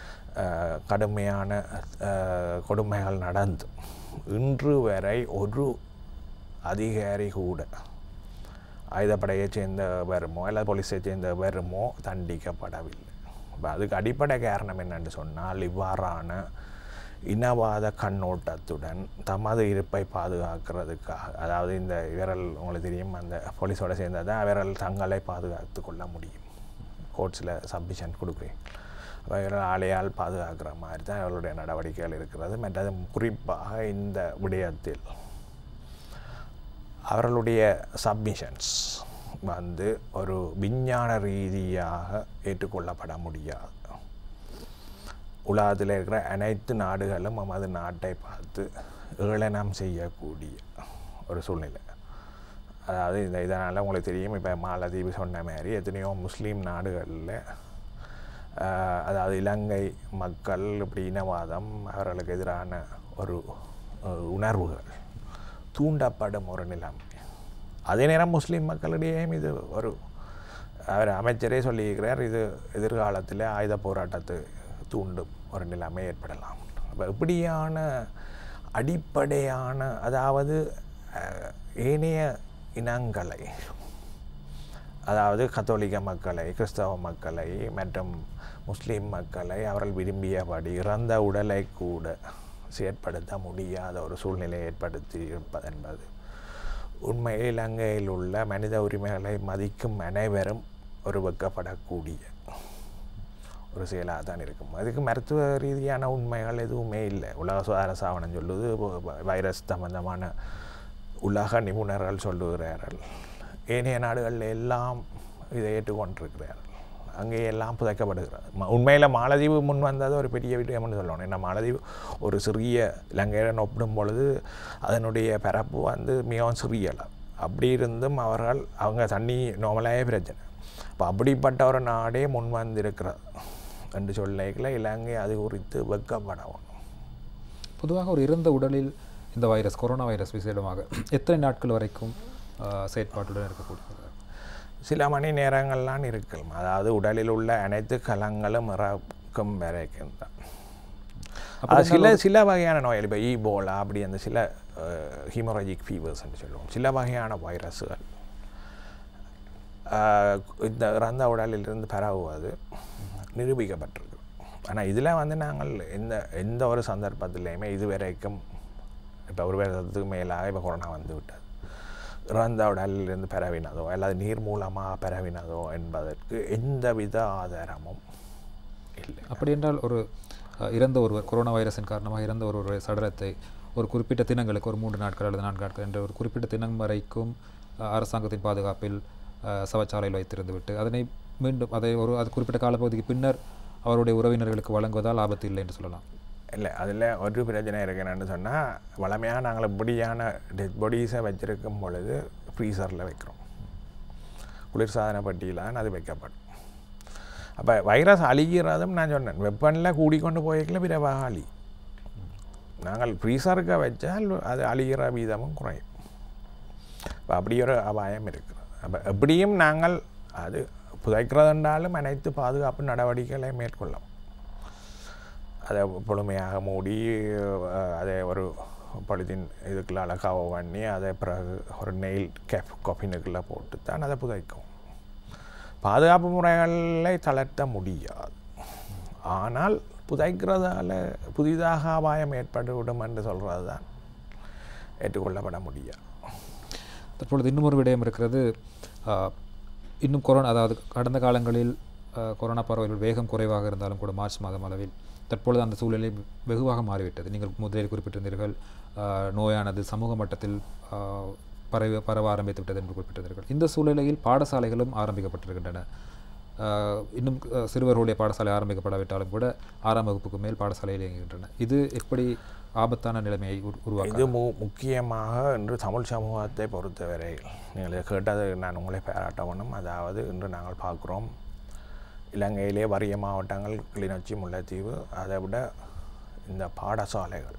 கடுமையான கொடுமைகள் நடந்து இன்று வரை ஒரு அதிகாரி கூட ஆயுதப்படையை சேர்ந்தவருமோ அல்லது போலீஸை சேர்ந்தவருமோ தண்டிக்கப்படவில்லை. இப்போ அதுக்கு அடிப்படை காரணம் என்னென்னு சொன்னால் இவ்வாறான இனவாத கண்ணோட்டத்துடன் தமது இருப்பை பாதுகாக்கிறதுக்காக, அதாவது இந்த இவர்கள் உங்களுக்கு தெரியும் அந்த போலீஸோடு சேர்ந்தது இவர்கள் தங்களை பாதுகாத்து கொள்ள முடியும், கோர்ட்ஸில் சப்மிஷன் கொடுக்குறீங்க, இவர்கள் ஆலையால் பாதுகாக்கிற மாதிரி தான் இவர்களுடைய நடவடிக்கைகள் இருக்கிறது. மற்றது குறிப்பாக இந்த விடயத்தில் அவர்களுடைய சப்மிஷன்ஸ் ஒரு விஞ்ஞான ரீதியாக ஏற்றுக்கொள்ளப்பட முடியாது. உலகத்தில் இருக்கிற அனைத்து நாடுகளும் நமது நாட்டை பார்த்து ஏளனம் செய்யக்கூடிய ஒரு சூழ்நிலை. அதாவது இதனால் உங்களுக்கு தெரியும், இப்போ மாலத்தீவு சொன்ன மாதிரி எத்தனையோ முஸ்லீம் நாடுகளில் அதாவது இலங்கை மக்கள் இப்படி இனவாதம் அவர்களுக்கு எதிரான ஒரு உணர்வுகள் தூண்டப்படும் ஒரு நிலைமை. அதே நேரம் முஸ்லீம் மக்களிடையேயும் இது அவர் அமைச்சரே சொல்லியிருக்கிறார், இது எதிர்காலத்தில் ஆயுத போராட்டத்தை தூண்டும் ஒரு நிலைமை ஏற்படலாம். அப்போ இப்படியான அடிப்படையான அதாவது ஏனைய இனங்களை, அதாவது கத்தோலிக்க மக்களை, கிறிஸ்தவ மக்களை மற்றும் முஸ்லீம் மக்களை அவர்கள் விரும்பியபடி இறந்த உடலை கூட செயற்படுத்த முடியாத ஒரு சூழ்நிலையை ஏற்படுத்தி இருப்பதென்பது உண்மையில் இலங்கையில் உள்ள மனித உரிமைகளை மதிக்கும் அனைவரும் ஒரு வெக்கப்படக்கூடிய ஒரு செயலாக தான் இருக்கும். அதுக்கு மருத்துவ ரீதியான உண்மைகள் எதுவுமே இல்லை. உலக சுகாதார சாவனம் சொல்லுது, வைரஸ் சம்பந்தமான உலக நிபுணர்கள் சொல்லுகிறார்கள். ஏனைய நாடுகளில் எல்லாம் இதை ஏற்றுக்கொண்டிருக்கிறார்கள். அங்கே எல்லாம் புதைக்கப்படுகிறது. உண்மையில் மாலத்தீவு முன் வந்தது ஒரு பெரிய விஷயம்னு சொல்லணும். ஏன்னா மாலத்தீவு ஒரு சிறிய இலங்கையுடன் ஒப்பிடும் பொழுது அதனுடைய பரப்பு மிகவும் சிறியலாம். அப்படி இருந்தும் அவங்க தண்ணி நார்மலாகவே பிரச்சனை. இப்போ அப்படிப்பட்ட ஒரு நாடே முன் வந்திருக்கிறது என்று சொல்லிக்கல இலங்கை அது குறித்து வெக்கப்படவும். பொதுவாக ஒரு இறந்த உடலில் இந்த வைரஸ், கொரோனா வைரஸ் விசேடமாக எத்தனை நாட்கள் வரைக்கும் செயற்பாட்டுடன் இருக்கக்கூடியது? சில மணி நேரங்கள்லாம் இருக்கலாம். அதாவது உடலில் உள்ள அனைத்து கலங்களும் இறக்கும் வரைக்கும் தான். சில வகையான நோய்கள், இப்போ ஈபோலா அப்படி அந்த சில ஹீமோராஜிக் ஃபீவர்ஸ்ன்னு சொல்லுவோம், சில வகையான வைரஸுகள் இந்த இறந்த உடலிலிருந்து பரவுவது நிரூபிக்கப்பட்டிருக்கு. ஆனால் இதில் நாங்கள் எந்த ஒரு சந்தர்ப்பத்திலையுமே இதுவரைக்கும் இப்போ ஒரு வருடத்துக்கு மேலாக இப்போ கொரோனா விட்டது, இறந்த உடலிலிருந்து பரவினதோ அல்லது நீர் மூலமாக பரவினதோ என்பதற்கு எந்தவித ஆதாரமும் இல்லை. அப்படி என்றால் ஒரு இறந்த ஒருவர் கொரோனா வைரஸின் காரணமாக இறந்த ஒருவருடைய சடலத்தை ஒரு குறிப்பிட்ட தினங்களுக்கு, ஒரு 3 நாட்கள் அல்லது 4 நாட்கள் என்ற ஒரு குறிப்பிட்ட தினம் வரைக்கும் அரசாங்கத்தின் பாதுகாப்பில் சவச்சாலையில் வைத்திருந்து விட்டு அதனை மீண்டும் அது குறிப்பிட்ட காலப்பகுதிக்கு பின்னர் அவருடைய உறவினர்களுக்கு வழங்குவதால் ஆபத்து இல்லை என்று சொல்லலாம். இல்லை, அதில் ஒரு பிரச்சனை இருக்குன்னு சொன்னால், வளமையாக நாங்கள் இப்படியான டெத் பாடிஸை வச்சுருக்கும் பொழுது ஃப்ரீசரில் வைக்கிறோம், குளிர்சாதன பட்டியலான் அது வைக்கப்படும். அப்போ வைரஸ் அழிகிறதும் நான் சொன்னேன், வெப்பனில் கூடிக்கொண்டு போய்க்கல விரைவாக அழி. நாங்கள் ஃப்ரீசருக்கு வச்சால் அது அழிகிற வீதமும் குறையும். இப்போ அப்படி ஒரு அபாயம் இருக்குது. அப்போ எப்படியும் நாங்கள் அது புதைக்கிறதுன்றாலும் அனைத்து பாதுகாப்பு நடவடிக்கைகளை மேற்கொள்ளலாம். அதை பொழுமையாக மூடி அதை ஒரு பொலித்தீன் இதுக்குள்ள கவர் பண்ணி அதை பிறகு ஒரு நெயில் கொஃபினுக்குள்ளே போட்டு தான் அதை புதைக்கும். பாதுகாப்பு முறைகளை தளர்த்த முடியாது. ஆனால் புதைக்கிறதால புதிதாக அபாயம் ஏற்பட்டுவிடும் என்று சொல்கிறது தான் ஏற்றுக்கொள்ளப்பட முடியாது. தற்பொழுது இன்னும் ஒரு விடயம் இருக்கிறது. இன்னும் கொரோனா, அதாவது கடந்த காலங்களில் கொரோனா பரவல் வேகம் குறைவாக இருந்தாலும் கூட மார்ச் மாதம் அளவில் தற்பொழுது அந்த சூழலை வெகுவாக மாறிவிட்டது. நீங்கள் முதலில் குறிப்பிட்டிருந்தீர்கள், நோயானது சமூக மட்டத்தில் பரவ ஆரம்பித்து விட்டது என்று குறிப்பிட்டிருந்தீர்கள். இந்த சூழ்நிலையில் பாடசாலைகளும் ஆரம்பிக்கப்பட்டிருக்கின்றன. இன்னும் சிறுவர்களுடைய பாடசாலை ஆரம்பிக்கப்படாவிட்டாலும் கூட 6ஆம் வகுப்புக்கு மேல் பாடசாலையில் இயங்குகின்றன. இது எப்படி ஆபத்தான நிலைமையை உருவாக்கும்? இது முக்கியமாக இன்று தமிழ் சமூகத்தை பொறுத்தவரையில் நீங்கள் கேட்டது நான் உங்களை பாராட்ட வேணும். அதாவது இன்று நாங்கள் பார்க்குறோம் இலங்கையிலே வறிய மாவட்டங்கள் கிளிநொச்சி, முல்லைத்தீவு, அதை விட இந்த பாடசாலைகள்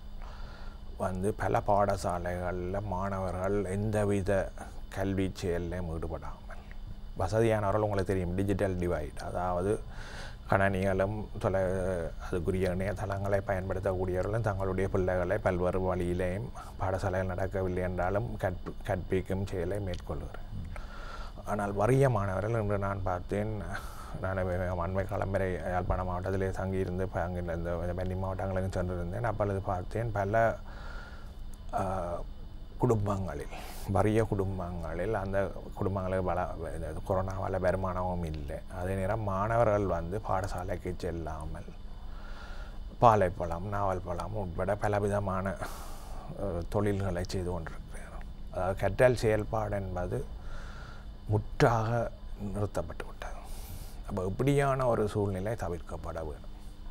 பல பாடசாலைகளில் மாணவர்கள் எந்தவித கல்வி செயலையும் ஈடுபடாமல், வசதியானவர்கள் உங்களுக்கு தெரியும் டிஜிட்டல் டிவைட், அதாவது கணனிகளும் அதுக்குரிய இணையதளங்களை பயன்படுத்தக்கூடியவர்களும் தங்களுடைய பிள்ளைகளை பல்வேறு வழியிலேயும் பாடசாலைகள் நடக்கவில்லை என்றாலும் கற்பிக்கும் செயலை மேற்கொள்கிறேன். ஆனால் வறிய மாணவர்கள் இன்று நான் பார்த்தேன், நான் அண்மை காலம் வரை யாழ்ப்பாண மாவட்டத்திலே தங்கியிருந்து அங்கிருந்து வெள்ளி மாவட்டங்களுக்கும் சென்றிருந்தேன். அப்பொழுது பார்த்தேன் பல குடும்பங்களில், வறிய குடும்பங்களில், அந்த குடும்பங்களுக்கு கொரோனாவால் வருமானமும் இல்லை. அதே நேரம் மாணவர்கள் பாடசாலைக்கு செல்லாமல் பாலைப்பழம், நாவல் பழம் உட்பட பலவிதமான தொழில்களை செய்து கொண்டிருக்கிறார். அதாவது கற்றல் செயல்பாடு என்பது முற்றாக நிறுத்தப்பட்டு விட்டது. அப்போ இப்படியான ஒரு சூழ்நிலை தவிர்க்கப்பட வேண்டும்.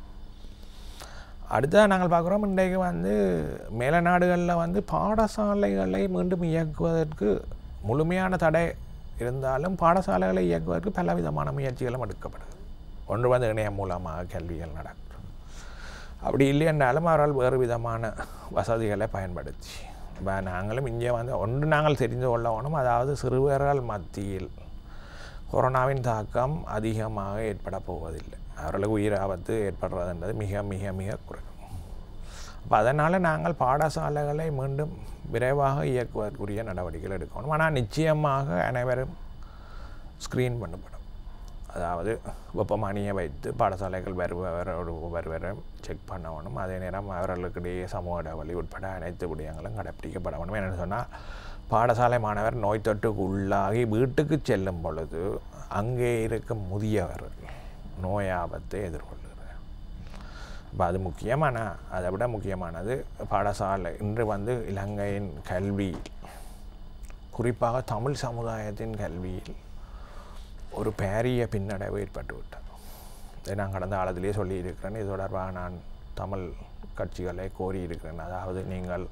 அடுத்ததாக நாங்கள் பார்க்குறோம், இன்றைக்கு மேல நாடுகளில் பாடசாலைகளை மீண்டும் இயக்குவதற்கு முழுமையான தடை இருந்தாலும் பாடசாலைகளை இயக்குவதற்கு பலவிதமான முயற்சிகளும் எடுக்கப்படுது. ஒன்று இணையம் மூலமாக கல்விகள் நடக்கும். அப்படி இல்லை என்றாலும் அவர்கள் வேறு விதமான வசதிகளை பயன்படுத்தி இப்போ நாங்களும் இங்கே ஒன்று நாங்கள் தெரிந்து கொள்ள வேணும். அதாவது சிறுவர்கள் மத்தியில் கொரோனாவின் தாக்கம் அதிகமாக ஏற்பட போவதில்லை. அவர்களுக்கு உயிர் ஆபத்து ஏற்படுறதுன்றது மிக மிக மிக குறையும். அப்போ அதனால் நாங்கள் பாடசாலைகளை மீண்டும் விரைவாக இயக்குவதற்குரிய நடவடிக்கைகள் எடுக்கணும். ஆனால் நிச்சயமாக அனைவரும் ஸ்க்ரீன் பண்ணப்படும். அதாவது வெப்பமானியை வைத்து பாடசாலைகள் வருவரை செக் பண்ணணும். அதே நேரம் அவர்களுக்கிடையே சமூக இடைவெளி உட்பட அனைத்து விடயங்களும் கடைப்பிடிக்கப்பட வேண்டும். என்னென்னு சொன்னால், பாடசாலை மாணவர் நோய் தொற்றுக்கு உள்ளாகி வீட்டுக்கு செல்லும் பொழுது அங்கே இருக்கும் முதியவர்கள் நோய் ஆபத்தை எதிர்கொள்கிறார். இப்போ அது முக்கியமான, அதை விட முக்கியமானது பாடசாலை இன்று இலங்கையின் கல்வி, குறிப்பாக தமிழ் சமுதாயத்தின் கல்வியில் ஒரு பெரிய பின்னடைவு ஏற்பட்டுவிட்டது. இதை நான் கடந்த காலத்திலே சொல்லியிருக்கிறேன். இது தொடர்பாக நான் தமிழ் கட்சிகளை கோரியிருக்கிறேன். அதாவது நீங்கள்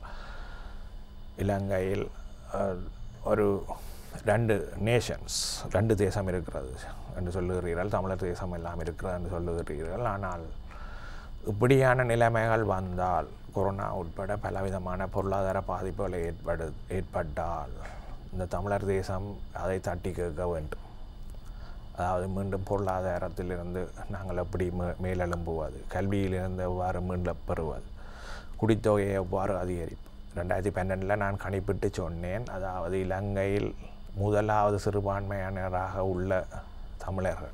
இலங்கையில் ஒரு 2 நேஷன்ஸ், 2 தேசம் இருக்கிறது என்று சொல்லுகிறீர்கள், தமிழர் தேசம் எல்லாம் இருக்கிறது என்று சொல்லுகிறீர்கள். ஆனால் இப்படியான நிலைமைகள் வந்தால், கொரோனா உட்பட பலவிதமான பொருளாதார பாதிப்புகளை ஏற்பட்டால் இந்த தமிழர் தேசம் அதை தட்டி கேட்க வேண்டும். அதாவது மீண்டும் பொருளாதாரத்திலிருந்து நாங்கள் எப்படி மேலெழும்புவது, கல்வியிலிருந்து எவ்வாறு மீண்டும் பெறுவது, குடித்தொகையை எவ்வாறு அதிகரிப்பு. 2012 நான் கணிப்பிட்டு சொன்னேன். அதாவது இலங்கையில் முதலாவது சிறுபான்மையினராக உள்ள தமிழர்கள்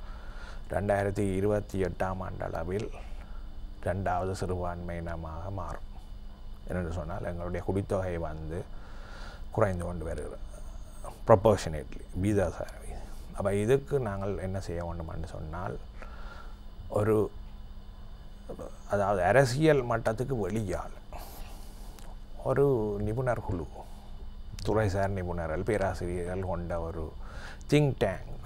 2028ஆம் ஆண்டளவில் 2வது சிறுபான்மையினமாக மாறும் என்று சொன்னால் எங்களுடைய குடித்தொகை குறைந்து கொண்டு வருகிறது ப்ரொபோர்ஷனேட்லி, வீதாசார. அப்போ இதுக்கு நாங்கள் என்ன செய்ய வேண்டும் என்று சொன்னால், அதாவது அரசியல் மட்டத்துக்கு வெளியால் ஒரு நிபுணர் குழு, துறைசார் நிபுணர்கள், பேராசிரியர்கள் கொண்ட ஒரு திங்க் டேங்க்,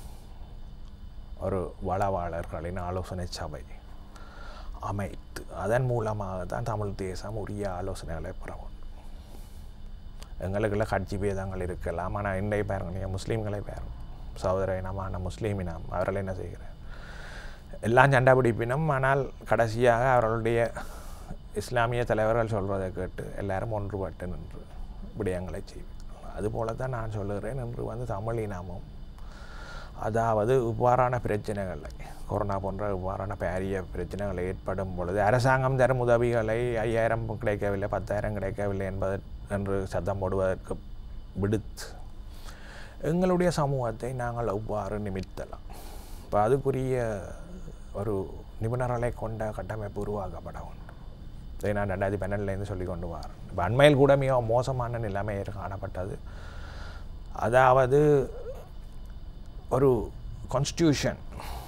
ஒரு வளவாளர்களின் ஆலோசனை சபை அமைத்து அதன் மூலமாக தான் தமிழ் தேசம் உரிய ஆலோசனைகளை பெற வேண்டும். எங்களுக்குள்ள கட்சி பேதங்கள் இருக்கலாம். ஆனால் இன்றைய பாருங்கள், நீங்கள் முஸ்லீம்களை பாருங்கள், சகோதர இனமான முஸ்லீம் இனம், அவர்கள் என்ன செய்கிறார்? எல்லாம் சண்டை பிடிப்பினும், ஆனால் கடைசியாக அவர்களுடைய இஸ்லாமிய தலைவர்கள் சொல்வதை கேட்டு எல்லாரும் ஒன்றுபட்டு நின்று விடயங்களை செய்வார்கள். அதுபோல தான் நான் சொல்லுகிறேன், இன்று தமிழ் இனமும் அதாவது இவ்வாறான பிரச்சனைகளை, கொரோனா போன்ற இவ்வாறான பெரிய பிரச்சனைகள் ஏற்படும் பொழுது அரசாங்கம் தரும் உதவிகளை 5000 கிடைக்கவில்லை, 10,000 கிடைக்கவில்லை என்று சத்தம் போடுவதற்கு விடுத்து எங்களுடைய சமூகத்தை நாங்கள் எவ்வாறு நிமித்தலாம். இப்போ அதுக்குரிய ஒரு நிபுணர்களை கொண்ட கட்டமைப்பு உருவாக்கப்பட வேண்டும். இதை நான் 2012 சொல்லி கொண்டு வரேன். இப்போ அண்மையில் கூட மிக மோசமான நிலைமை காணப்பட்டது. அதாவது ஒரு கான்ஸ்டியூஷன்,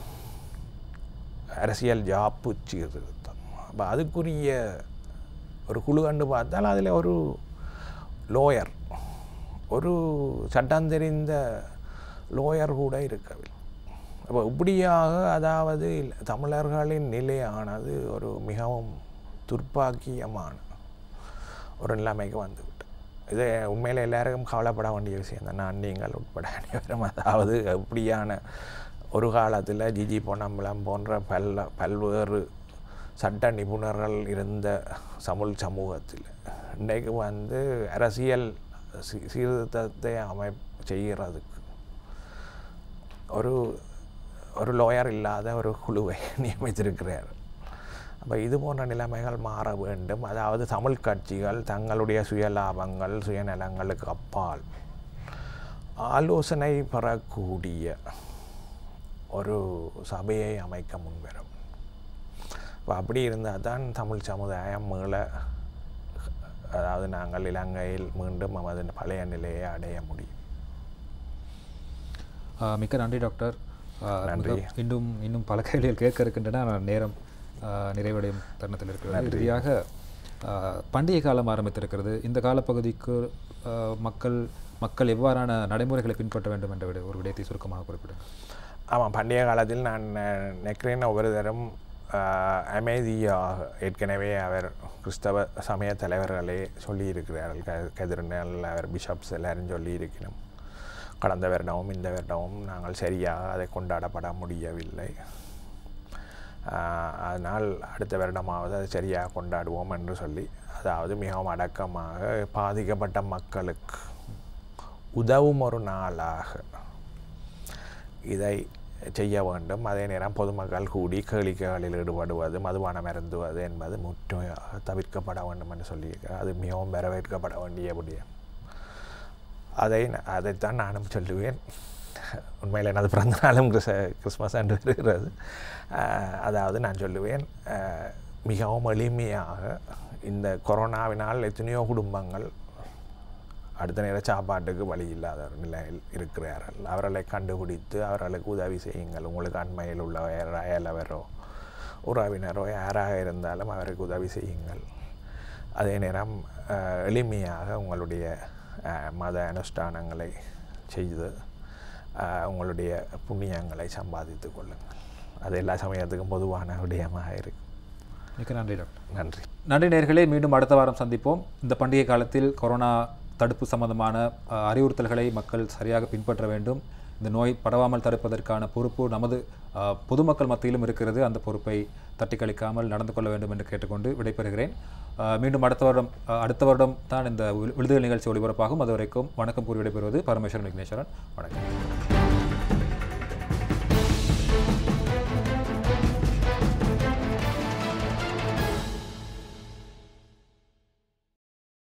அரசியல் ஜாப்பு சீர்திருத்தம். அப்போ அதுக்குரிய ஒரு குழு கண்டு பார்த்தால் அதில் ஒரு லோயர், ஒரு சட்டம் தெரிந்த லோயர் கூட இருக்கவில்லை. அப்போ இப்படியாக அதாவது தமிழர்களின் நிலையானது ஒரு மிகவும் துர்ப்பாக்கியமான ஒரு நிலைமைக்கு வந்துவிட்டு. இது உண்மையில் எல்லாருக்கும் கவலைப்பட வேண்டிய விஷயம் தான், நான் நீங்கள் உட்பட அனைவரும். அதாவது இப்படியான ஒரு காலத்தில் ஜிஜி பொன்னம்பலம் போன்ற பல்வேறு சட்ட நிபுணர்கள் இருந்த சமூகத்தில் இன்றைக்கு அரசியல் சீர்திருத்தத்தை செய்கிறதுக்கு ஒரு லோயர் இல்லாத ஒரு குழுவை நியமித்திருக்கிறார். அப்போ இது போன்ற நிலைமைகள் மாற வேண்டும். அதாவது தமிழ் கட்சிகள் தங்களுடைய சுயலாபங்கள் சுயநலங்களுக்கு அப்பால் ஆலோசனை பெறக்கூடிய ஒரு சபையை அமைக்க முன்வரும். இப்போ அப்படி இருந்தால் தான் தமிழ் சமுதாயம் மீள, அதாவது நாங்கள் இலங்கையில் மீண்டும் நமது பழைய நிலையை அடைய முடியும். மிக்க நன்றி டாக்டர். நன்றி. இன்னும் பல கேள்விகள் கேட்க இருக்கின்றன. நேரம் நிறைவடையும் தருணத்தில் இருக்கிறது. இறுதியாக பண்டிகை காலம் ஆரம்பித்திருக்கிறது. இந்த காலப்பகுதிக்கு மக்கள் எவ்வாறான நடைமுறைகளை பின்பற்ற வேண்டும் என்ற ஒரு விடயத்தை சுருக்கமாக குறிப்பிடுங்க. ஆமாம், பண்டிகை காலத்தில் நான் நினைக்கிறேன் ஒவ்வொருத்தரும் அமைதியாக, ஏற்கனவே அவர் கிறிஸ்தவ சமய தலைவர்களே சொல்லியிருக்கிறார்கள், கதிர்நல் அவர் பிஷப்ஸ் எல்லாரும் சொல்லியிருக்கணும். கடந்த வருடமும் இந்த வருடமும் நாங்கள் சரியாக அதை கொண்டாடப்பட முடியவில்லை. அதனால் அடுத்த வருடமாவது அதை சரியாக கொண்டாடுவோம் என்று சொல்லி, அதாவது மிகவும் அடக்கமாக பாதிக்கப்பட்ட மக்களுக்கு உதவும் ஒரு நாளாக இதை செய்ய வேண்டும். அதே நேரம் பொதுமக்கள் கூடி கேளிக்கைகளில் ஈடுபடுவது, மதுபானம் அருந்துவது என்பது முற்றாக தவிர்க்கப்பட வேண்டும் என்று சொல்லியிருக்கிறார். அது மிகவும் வரவேற்கப்பட வேண்டிய விடயம். அதைத்தான் நானும் சொல்லுவேன். உண்மையில் எனது பிறந்த நாளும் கிறிஸ்மஸ் அன்று வருகிறது. அதாவது நான் சொல்லுவேன், மிகவும் எளிமையாக இந்த கொரோனாவினால் எத்தனையோ குடும்பங்கள் அடுத்த நேர சாப்பாட்டுக்கு வழி இல்லாத நிலையில் இருக்கிறார்கள். அவர்களை கண்டுபிடித்து அவர்களுக்கு உதவி செய்யுங்கள். உங்களுக்கு அண்மையில் உள்ள அயலவரோ உறவினரோ யாராக இருந்தாலும் அவருக்கு உதவி செய்யுங்கள். அதே நேரம் எளிமையாக உங்களுடைய மத அனுஷ்டானங்களை செய்து உங்களுடைய புண்ணியங்களை சம்பாதித்து கொள்ளுங்கள். அது எல்லா சமயத்துக்கும் பொதுவான விடயமாக இருக்கும். மிக்க நன்றி டாக்டர். நன்றி. நன்றி நேயர்களே, மீண்டும் அடுத்த வாரம் சந்திப்போம். இந்த பண்டிகை காலத்தில் கொரோனா தடுப்பு சம்பந்தமான அறிவுறுத்தல்களை மக்கள் சரியாக பின்பற்ற வேண்டும். இந்த நோய் பரவாமல் தடுப்பதற்கான பொறுப்பு நமது பொதுமக்கள் மத்தியிலும் இருக்கிறது. அந்த பொறுப்பை தட்டிக்கழிக்காமல் நடந்து கொள்ள வேண்டும் என்று கேட்டுக்கொண்டு விடைபெறுகிறேன். மீண்டும் அடுத்த வருடம் தான் இந்த விடுதலை நிகழ்ச்சி ஒளிபரப்பாகும். அதுவரைக்கும் வணக்கம் கூறி விடைபெறுவது பரமேஸ்வரன் விக்னேஸ்வரன். வணக்கம்.